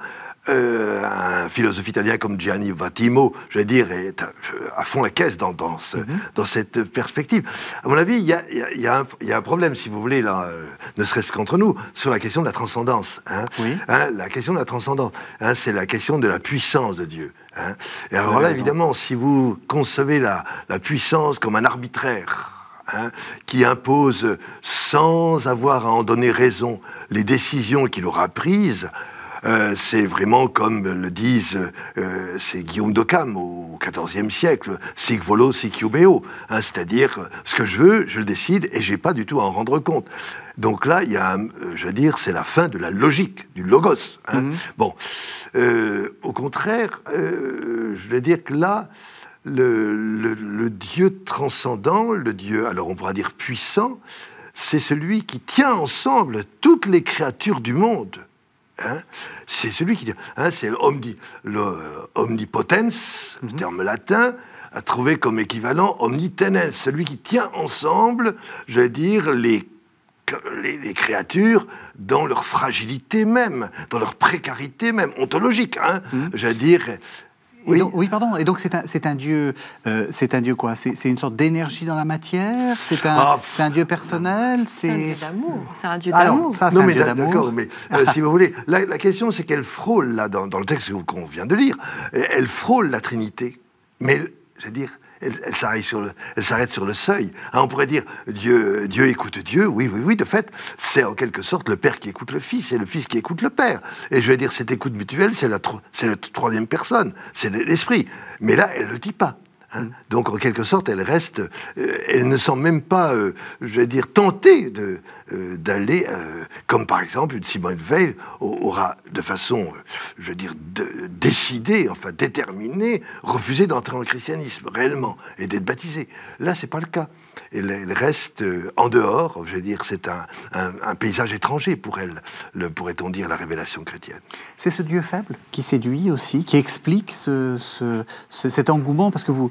Un philosophe italien comme Gianni Vattimo, je vais dire, est à fond la caisse dans cette perspective. À mon avis, il y a un problème, si vous voulez, là, ne serait-ce qu'entre nous, sur la question de la transcendance. La question de la transcendance, c'est la question de la puissance de Dieu. Et alors là, évidemment, si vous concevez la puissance comme un arbitraire, qui impose, sans avoir à en donner raison, les décisions qu'il aura prises, c'est vraiment comme le disent c'est Guillaume d'Occam au XIVe siècle, sic volo, sic iubeo, c'est-à-dire ce que je veux, je le décide et j'ai pas du tout à en rendre compte. Donc là, il y a, je veux dire, c'est la fin de la logique, du logos. Bon, au contraire, je veux dire que là, le Dieu transcendant, le Dieu, alors on pourra dire puissant, c'est celui qui tient ensemble toutes les créatures du monde. C'est celui qui dit, c'est l'omnipotens, le terme latin, a trouvé comme équivalent omnitenens, celui qui tient ensemble, je veux dire, les créatures dans leur fragilité même, dans leur précarité même, ontologique, je veux dire. Oui, pardon. Et donc c'est un Dieu quoi? C'est une sorte d'énergie dans la matière. C'est un Dieu personnel. C'est un Dieu d'amour. C'est un Dieu d'amour. Non, mais d'accord. Mais si vous voulez, la question c'est qu'elle frôle là dans le texte qu'on vient de lire. Elle frôle la Trinité, mais je veux dire. Elle s'arrête sur le seuil. On pourrait dire Dieu écoute Dieu. Oui, de fait, c'est en quelque sorte le Père qui écoute le Fils et le Fils qui écoute le Père. Et je veux dire, cette écoute mutuelle, c'est la troisième personne, c'est l'Esprit. Mais là, elle ne le dit pas. Donc, en quelque sorte, elle reste... elle ne sent même pas, je vais dire, tentée d'aller... comme par exemple, une Simone Veil aura, de façon, je veux dire, décidée, enfin déterminée, refusé d'entrer en christianisme, réellement, et d'être baptisée. Là, c'est pas le cas. Elle reste en dehors, je veux dire, c'est un paysage étranger pour elle, pourrait-on dire, la révélation chrétienne. C'est ce Dieu faible qui séduit aussi, qui explique cet engouement, parce que vous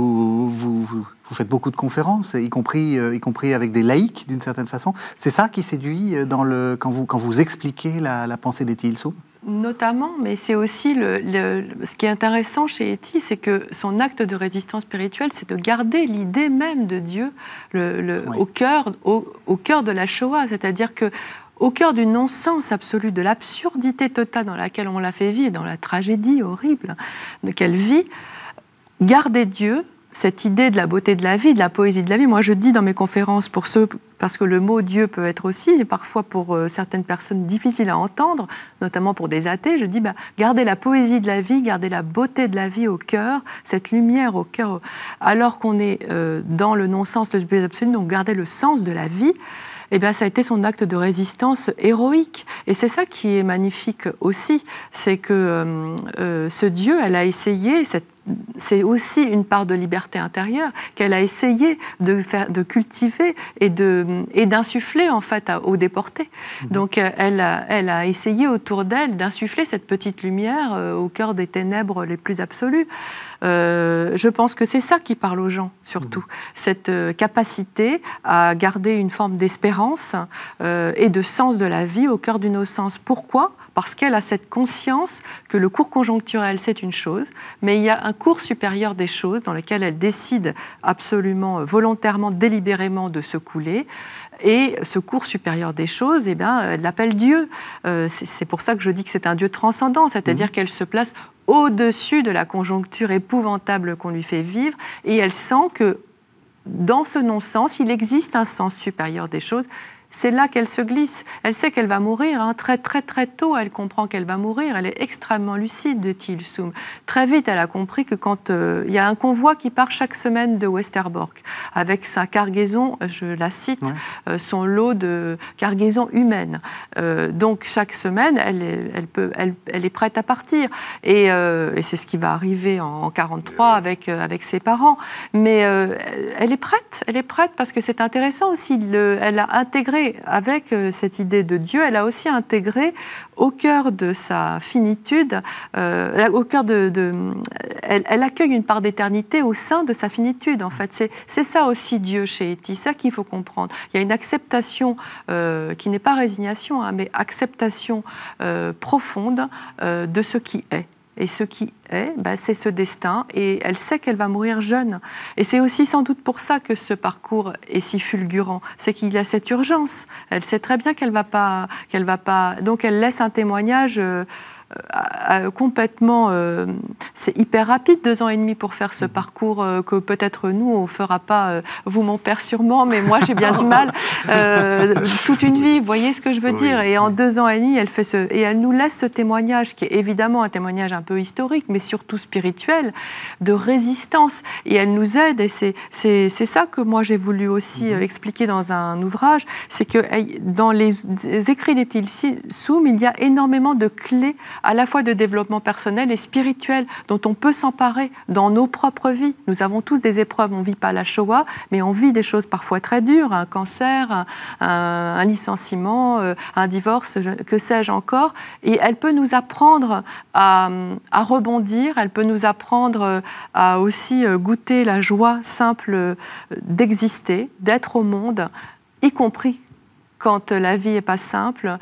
faites beaucoup de conférences, y compris avec des laïcs, d'une certaine façon. C'est ça qui séduit quand vous expliquez la pensée d'Etty Hillesum? Notamment, mais c'est aussi ce qui est intéressant chez Etty, c'est que son acte de résistance spirituelle, c'est de garder l'idée même de Dieu au cœur de la Shoah, c'est-à-dire que au cœur du non-sens absolu, de l'absurdité totale dans laquelle on l'a fait vivre, dans la tragédie horrible qu'elle vit, garder Dieu, cette idée de la beauté de la vie, de la poésie de la vie. Moi, je dis dans mes conférences, parce que le mot Dieu peut être aussi, parfois pour certaines personnes, difficile à entendre, notamment pour des athées, je dis, gardez la poésie de la vie, gardez la beauté de la vie au cœur, cette lumière au cœur, alors qu'on est dans le non-sens, le plus absolu, donc gardez le sens de la vie. Eh bien, ça a été son acte de résistance héroïque. Et c'est ça qui est magnifique aussi, c'est que ce Dieu, elle a essayé, cette c'est aussi une part de liberté intérieure qu'elle a essayé de cultiver et d'insuffler en fait aux déportés. Donc elle a essayé autour d'elle d'insuffler cette petite lumière au cœur des ténèbres les plus absolues. Je pense que c'est ça qui parle aux gens surtout, cette capacité à garder une forme d'espérance et de sens de la vie au cœur d'une innocence. Pourquoi ? Parce qu'elle a cette conscience que le cours conjoncturel, c'est une chose, mais il y a un cours supérieur des choses dans lequel elle décide absolument, volontairement, délibérément de se couler. Et ce cours supérieur des choses, eh bien, elle l'appelle Dieu. C'est pour ça que je dis que c'est un Dieu transcendant, c'est-à-dire qu'elle se place au-dessus de la conjoncture épouvantable qu'on lui fait vivre, et elle sent que dans ce non-sens, il existe un sens supérieur des choses. C'est là qu'elle se glisse. Elle sait qu'elle va mourir. Hein. Très, très, très tôt, elle comprend qu'elle va mourir. Elle est extrêmement lucide de Tilsum. Très vite, elle a compris que quand il y a un convoi qui part chaque semaine de Westerbork, avec sa cargaison, je la cite, son lot de cargaison humaine. Donc, chaque semaine, elle est prête à partir. Et c'est ce qui va arriver en 1943 avec ses parents. Mais elle est prête parce que c'est intéressant aussi. Elle a intégré avec cette idée de Dieu, elle a aussi intégré au cœur de sa finitude, au cœur elle accueille une part d'éternité au sein de sa finitude. En fait, c'est ça aussi Dieu chez Etty, ça qu'il faut comprendre. Il y a une acceptation qui n'est pas résignation, hein, mais acceptation profonde de ce qui est. Et ce qui est, c'est ce destin, et elle sait qu'elle va mourir jeune. Et c'est aussi sans doute pour ça que ce parcours est si fulgurant, c'est qu'il y a cette urgence. Elle sait très bien qu'elle va pas, donc elle laisse un témoignage complètement... c'est hyper rapide, 2 ans et demi pour faire ce parcours que peut-être nous, on ne fera pas, vous mon père sûrement, mais moi j'ai bien du mal. Toute une vie, vous voyez ce que je veux dire. Et en 2 ans et demi, et elle nous laisse ce témoignage, qui est évidemment un témoignage un peu historique, mais surtout spirituel, de résistance. Et elle nous aide, et c'est ça que moi j'ai voulu aussi expliquer dans un ouvrage, c'est que dans les écrits des Tilsum, il y a énormément de clés à la fois de développement personnel et spirituel dont on peut s'emparer dans nos propres vies. Nous avons tous des épreuves, on ne vit pas la Shoah, mais on vit des choses parfois très dures, un cancer, un licenciement, un divorce, que sais-je encore. Et elle peut nous apprendre à rebondir, elle peut nous apprendre à aussi goûter la joie simple d'exister, d'être au monde, y compris quand la vie n'est pas simple,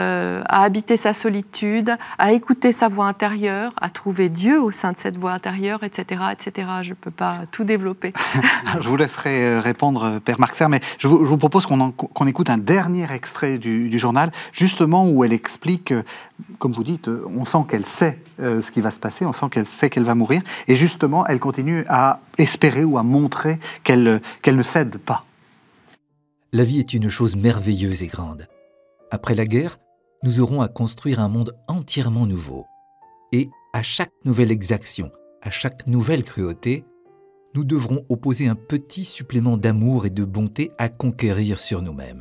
à habiter sa solitude, à écouter sa voix intérieure, à trouver Dieu au sein de cette voix intérieure, etc. etc. Je ne peux pas tout développer. Je vous laisserai répondre, Père Marc Serre, mais je vous propose qu'on écoute un dernier extrait du journal, justement où elle explique, comme vous dites, on sent qu'elle sait ce qui va se passer, on sent qu'elle sait qu'elle va mourir, et justement, elle continue à espérer ou à montrer qu'elle ne cède pas. La vie est une chose merveilleuse et grande. Après la guerre, nous aurons à construire un monde entièrement nouveau. Et à chaque nouvelle exaction, à chaque nouvelle cruauté, nous devrons opposer un petit supplément d'amour et de bonté à conquérir sur nous-mêmes.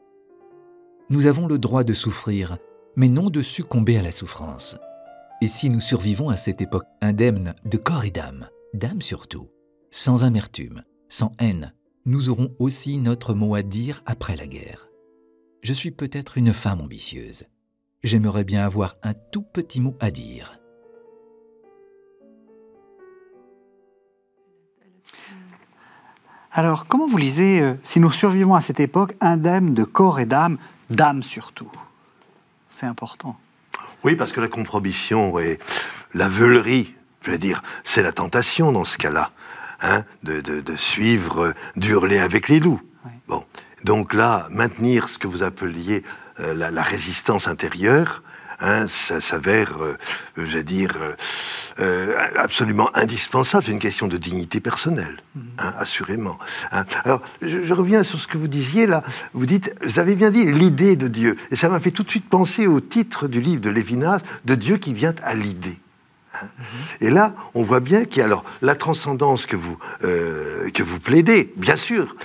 Nous avons le droit de souffrir, mais non de succomber à la souffrance. Et si nous survivons à cette époque indemne de corps et d'âme surtout, sans amertume, sans haine, nous aurons aussi notre mot à dire après la guerre. Je suis peut-être une femme ambitieuse. J'aimerais bien avoir un tout petit mot à dire. Alors, comment vous lisez « Si nous survivons à cette époque, indemne de corps et d'âme surtout ». C'est important. Oui, parce que la compromission et la veulerie, je veux dire, c'est la tentation dans ce cas-là. Hein, de suivre, d'hurler avec les loups. Oui. Bon. Donc là, maintenir ce que vous appeliez la résistance intérieure, hein, ça s'avère, je veux dire, absolument indispensable. C'est une question de dignité personnelle, hein, assurément. Hein. Alors, je reviens sur ce que vous disiez là. Vous dites, vous avez bien dit, l'idée de Dieu. Et ça m'a fait tout de suite penser au titre du livre de Lévinas, de Dieu qui vient à l'idée. Et là, on voit bien qu'il y a alors la transcendance que vous plaidez, bien sûr.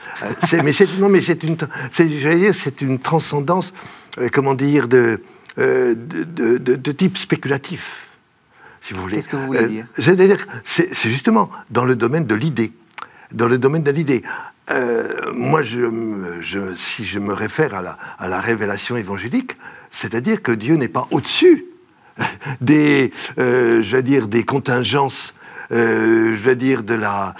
C'est une transcendance, comment dire, de type spéculatif. si vous voulez. Qu'est-ce que vous voulez dire? C'est-à-dire, c'est justement dans le domaine de l'idée. Dans le domaine de l'idée. Moi, si je me réfère à la révélation évangélique, c'est-à-dire que Dieu n'est pas au-dessus des contingences, de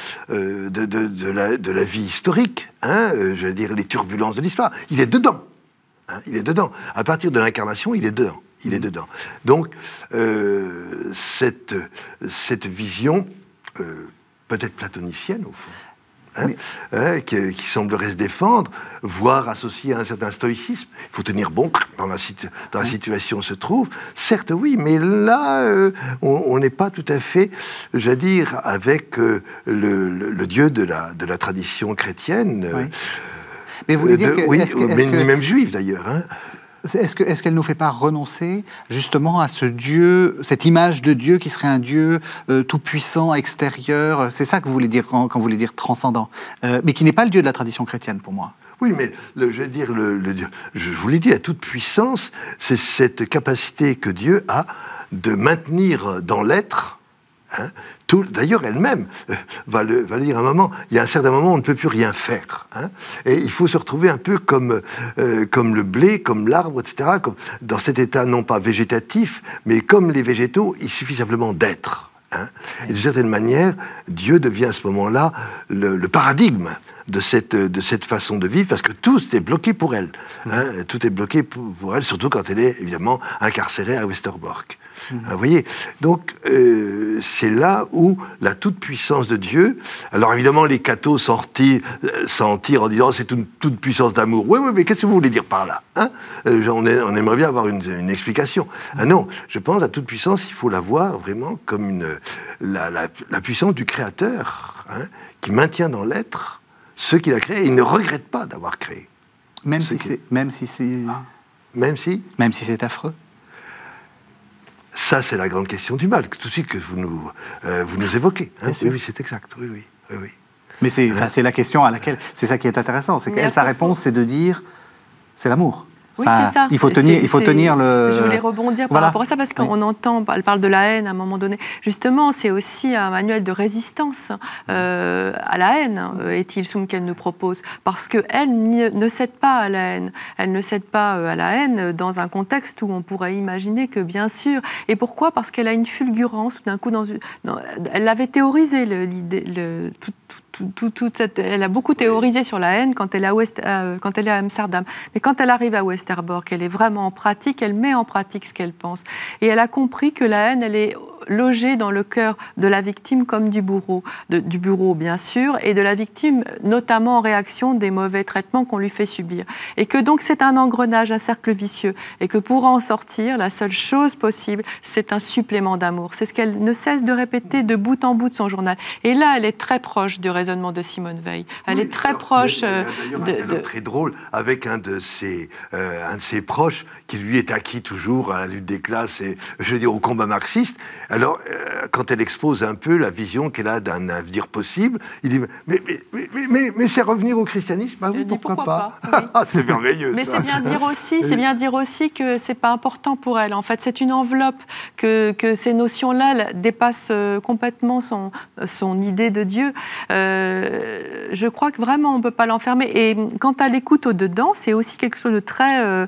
la vie historique, les turbulences de l'histoire. Il est dedans. Il est dedans. À partir de l'incarnation, il est dedans. Il est dedans. Donc, cette vision, peut-être platonicienne, au fond, qui semblerait se défendre, voire associée à un certain stoïcisme. Il faut tenir bon dans la situation où on se trouve. Certes, oui, mais là, on n'est pas tout à fait, avec le Dieu de la tradition chrétienne. Oui. Mais vous voulez dire que... même juive, d'ailleurs. Est-ce qu'elle ne nous fait pas renoncer justement à ce Dieu, cette image de Dieu qui serait un Dieu tout-puissant, extérieur? C'est ça que vous voulez dire quand vous voulez dire transcendant, mais qui n'est pas le Dieu de la tradition chrétienne pour moi. Oui, mais je vous l'ai dit, à toute puissance, c'est cette capacité que Dieu a de maintenir dans l'être. D'ailleurs, elle-même va le dire à un moment. Il y a un certain moment où on ne peut plus rien faire. Et il faut se retrouver un peu comme le blé, comme l'arbre, etc., dans cet état non pas végétatif, mais comme les végétaux, il suffit simplement d'être. Et d'une certaine manière, Dieu devient à ce moment-là le paradigme de cette façon de vivre, parce que tout est bloqué pour elle. Tout est bloqué pour elle, surtout quand elle est évidemment incarcérée à Westerbork. Vous voyez, donc c'est là où la toute-puissance de Dieu... Alors évidemment, les cathos s'en tirent en disant c'est une toute-puissance d'amour. Oui, mais qu'est-ce que vous voulez dire par là? On aimerait bien avoir une explication. Non, je pense que la toute-puissance, il faut la voir vraiment comme la puissance du Créateur, qui maintient dans l'être ce qu'il a créé et il ne regrette pas d'avoir créé. Même si c'est affreux. Ça, c'est la grande question du mal, tout de suite que vous nous évoquez. Oui, c'est exact. Oui. Mais c'est la question à laquelle... C'est ça qui est intéressant. C'est qu'elle, sa réponse, c'est de dire, c'est l'amour. Oui, c'est ça. Il faut tenir le... Je voulais rebondir par rapport à ça, parce qu'on entend, elle parle de la haine à un moment donné. Justement, c'est aussi un manuel de résistance à la haine, Ethel Soum, qu'elle nous propose. Parce qu'elle ne cède pas à la haine. Elle ne cède pas à la haine dans un contexte où on pourrait imaginer que, bien sûr... Et pourquoi? Parce qu'elle a une fulgurance, tout d'un coup, elle l'avait théorisé, elle a beaucoup théorisé sur la haine quand elle est à Amsterdam. Mais quand elle arrive à Westerbork, elle est vraiment en pratique, elle met en pratique ce qu'elle pense. Et elle a compris que la haine, elle est logée dans le cœur de la victime comme du bourreau, bien sûr, et de la victime notamment en réaction des mauvais traitements qu'on lui fait subir. Et que donc c'est un engrenage, un cercle vicieux, et que pour en sortir, la seule chose possible, c'est un supplément d'amour. C'est ce qu'elle ne cesse de répéter de bout en bout de son journal. Et là, elle est très proche du raisonnement de Simone Weil. Elle est très proche... D'ailleurs, un dialogue très drôle avec un de ses proches, qui lui est acquis toujours à la lutte des classes et, au combat marxiste. Alors, quand elle expose un peu la vision qu'elle a d'un avenir possible, il dit mais c'est revenir au christianisme. Ah oui, pourquoi pas oui. C'est merveilleux. Mais c'est bien dire aussi que c'est pas important pour elle. En fait, c'est une enveloppe que ces notions-là dépassent complètement son idée de Dieu. Je crois que vraiment on peut pas l'enfermer. Et quant à l'écoute au dedans, c'est aussi quelque chose de très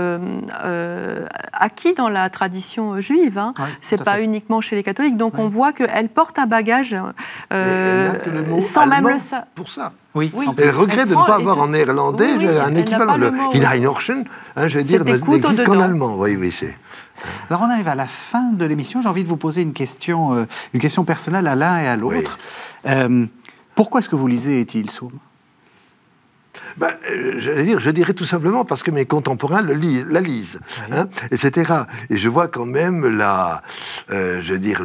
acquis dans la tradition juive. Oui, c'est pas uniquement chez les catholiques. Donc on voit qu'elle porte un bagage sans même le savoir. Pour ça. Oui. Elle regrette de ne pas avoir en néerlandais un équivalent. Le Hineinhorchen, n'existe qu'en allemand. Oui, c'est... Alors on arrive à la fin de l'émission. J'ai envie de vous poser une question personnelle à l'un et à l'autre. Oui. Pourquoi est-ce que vous lisez Ethel Soum? Je dirais tout simplement parce que mes contemporains la lisent, etc. Et je vois quand même le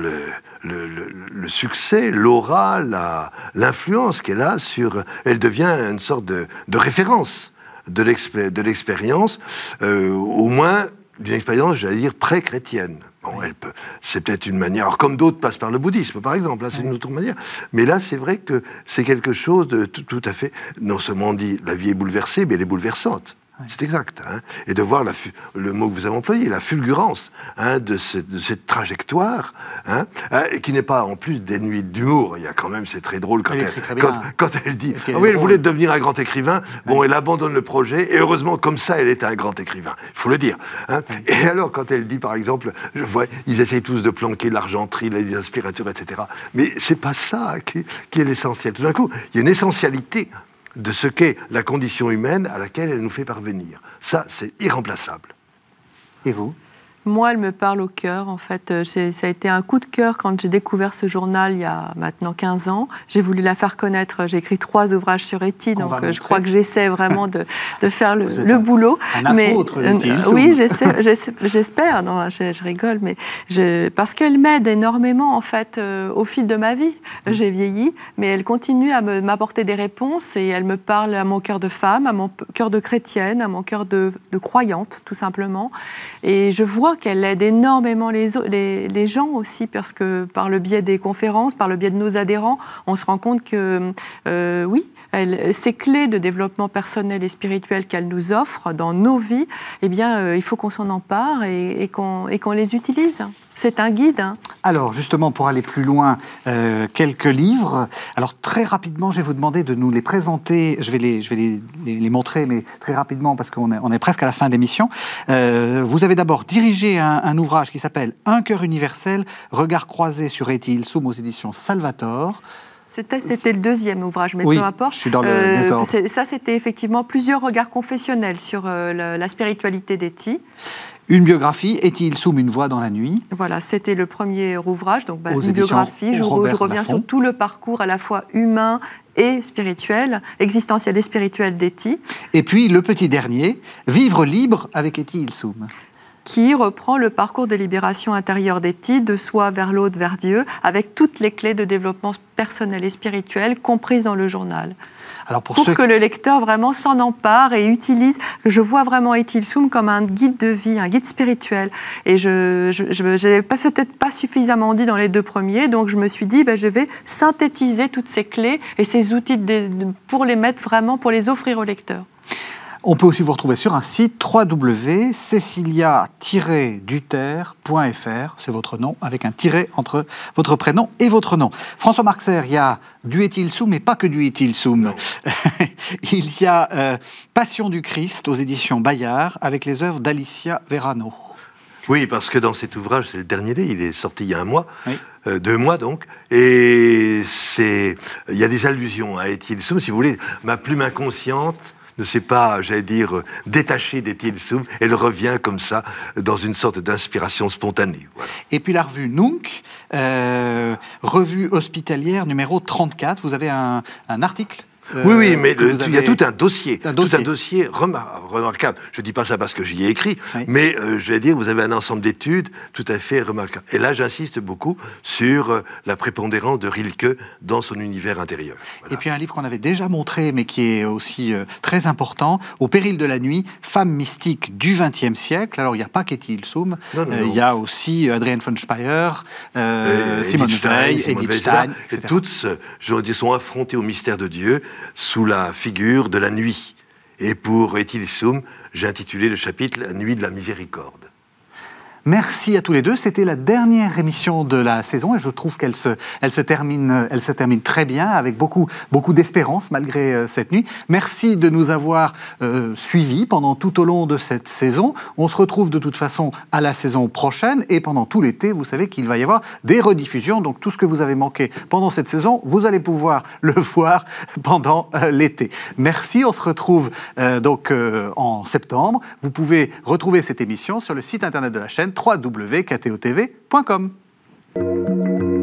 succès, l'aura, l'influence qu'elle a sur... Elle devient une sorte de référence de l'expérience, au moins d'une expérience, pré-chrétienne. Bon, c'est peut-être une manière, alors comme d'autres passent par le bouddhisme, par exemple, là c'est une autre manière, mais là c'est vrai que c'est quelque chose de tout à fait, non seulement on dit la vie est bouleversée, mais elle est bouleversante. C'est exact. Hein. Et de voir le mot que vous avez employé, la fulgurance de cette trajectoire, qui n'est pas en plus dénuée d'humour. Il y a quand même, c'est très drôle quand elle dit elle voulait devenir un grand écrivain. Bon, elle abandonne le projet, et heureusement, comme ça, elle est un grand écrivain. Il faut le dire. Hein. Et alors, quand elle dit, par exemple, je vois, ils essayent tous de planquer l'argenterie, les aspirateurs, etc. Mais c'est pas ça qui est l'essentiel. Tout d'un coup, il y a une essentialité de ce qu'est la condition humaine à laquelle elle nous fait parvenir. Ça, c'est irremplaçable. Et vous ? Moi, elle me parle au cœur. En fait, ça a été un coup de cœur quand j'ai découvert ce journal il y a maintenant 15 ans. J'ai voulu la faire connaître. J'ai écrit 3 ouvrages sur Etty, donc je crois que j'essaie vraiment de faire le boulot. Un apôtre d'Etty Hillesum. Oui, j'espère. Non, je rigole, mais parce qu'elle m'aide énormément en fait au fil de ma vie. J'ai vieilli, mais elle continue à m'apporter des réponses et elle me parle à mon cœur de femme, à mon cœur de chrétienne, à mon cœur de croyante, tout simplement. Et je vois qu'elle aide énormément les gens aussi, parce que par le biais des conférences, par le biais de nos adhérents, on se rend compte que, oui, ces clés de développement personnel et spirituel qu'elle nous offre dans nos vies, eh bien, il faut qu'on s'en empare et qu'on les utilise. C'est un guide. Alors, justement, pour aller plus loin, quelques livres. Alors, très rapidement, je vais vous demander de nous les présenter. Je vais les montrer, mais très rapidement, parce qu'on est presque à la fin de l'émission. Vous avez d'abord dirigé un ouvrage qui s'appelle « Un cœur universel, regard croisé sur Etty Hillesum » aux éditions Salvator. C'était le deuxième ouvrage, mais oui, peu importe. Je suis dans le désordre. Ça, c'était effectivement plusieurs regards confessionnels sur la spiritualité d'Etty. Une biographie, Etty Hillesum, une voix dans la nuit. Voilà, c'était le premier ouvrage, donc une biographie. Je reviens sur tout le parcours à la fois humain et spirituel, existentiel et spirituel d'Etty. Et puis le petit dernier, Vivre libre avec Etty Hillesum, qui reprend le parcours de libération intérieure d'Etty, de soi vers l'autre, vers Dieu, avec toutes les clés de développement personnel et spirituel comprises dans le journal. Alors pour que le lecteur vraiment s'en empare et utilise. Je vois vraiment Etty Hillesum comme un guide de vie, un guide spirituel. Et je n'avais peut-être pas suffisamment dit dans les 2 premiers, donc je me suis dit, je vais synthétiser toutes ces clés et ces outils pour les mettre vraiment, pour les offrir au lecteur. On peut aussi vous retrouver sur un site www.cecilia-duterre.fr, c'est votre nom, avec un tiret entre votre prénom et votre nom. François Marxer, il y a du Etty Hillesum, mais pas que du Etty Hillesum. Il y a Passion du Christ aux éditions Bayard, avec les œuvres d'Alicia Verano. Oui, parce que dans cet ouvrage, c'est le dernier, il est sorti il y a 1 mois, oui. 2 mois donc, et il y a des allusions à Etty Hillesum, si vous voulez, ma plume inconsciente ne s'est pas, j'allais dire, détachée d'Etty Hillesum, elle revient comme ça, dans une sorte d'inspiration spontanée. Voilà. Et puis la revue Nunc, revue hospitalière numéro 34, vous avez un article oui, mais il y a tout un dossier remarquable. Je ne dis pas ça parce que j'y ai écrit, oui. Mais je vais dire, vous avez un ensemble d'études tout à fait remarquable. Et là, j'insiste beaucoup sur la prépondérance de Rilke dans son univers intérieur. Voilà. Et puis un livre qu'on avait déjà montré, mais qui est aussi très important, Au péril de la nuit, femmes mystiques du XXe siècle. Alors, il n'y a pas qu'Etty Hillesum, il y a aussi Adrienne von Speyer, Simone Weil, Edith Stein, etc. Toutes, sont affrontées au mystère de Dieu, sous la figure de la nuit. Et pour Etty Hillesum, j'ai intitulé le chapitre « La nuit de la miséricorde ». Merci à tous les deux. C'était la dernière émission de la saison et je trouve qu'elle se termine très bien avec beaucoup d'espérance malgré cette nuit. Merci de nous avoir suivis pendant tout au long de cette saison. On se retrouve de toute façon à la saison prochaine et pendant tout l'été, vous savez qu'il va y avoir des rediffusions. Donc tout ce que vous avez manqué pendant cette saison, vous allez pouvoir le voir pendant l'été. Merci. On se retrouve en septembre. Vous pouvez retrouver cette émission sur le site internet de la chaîne www.ktotv.com.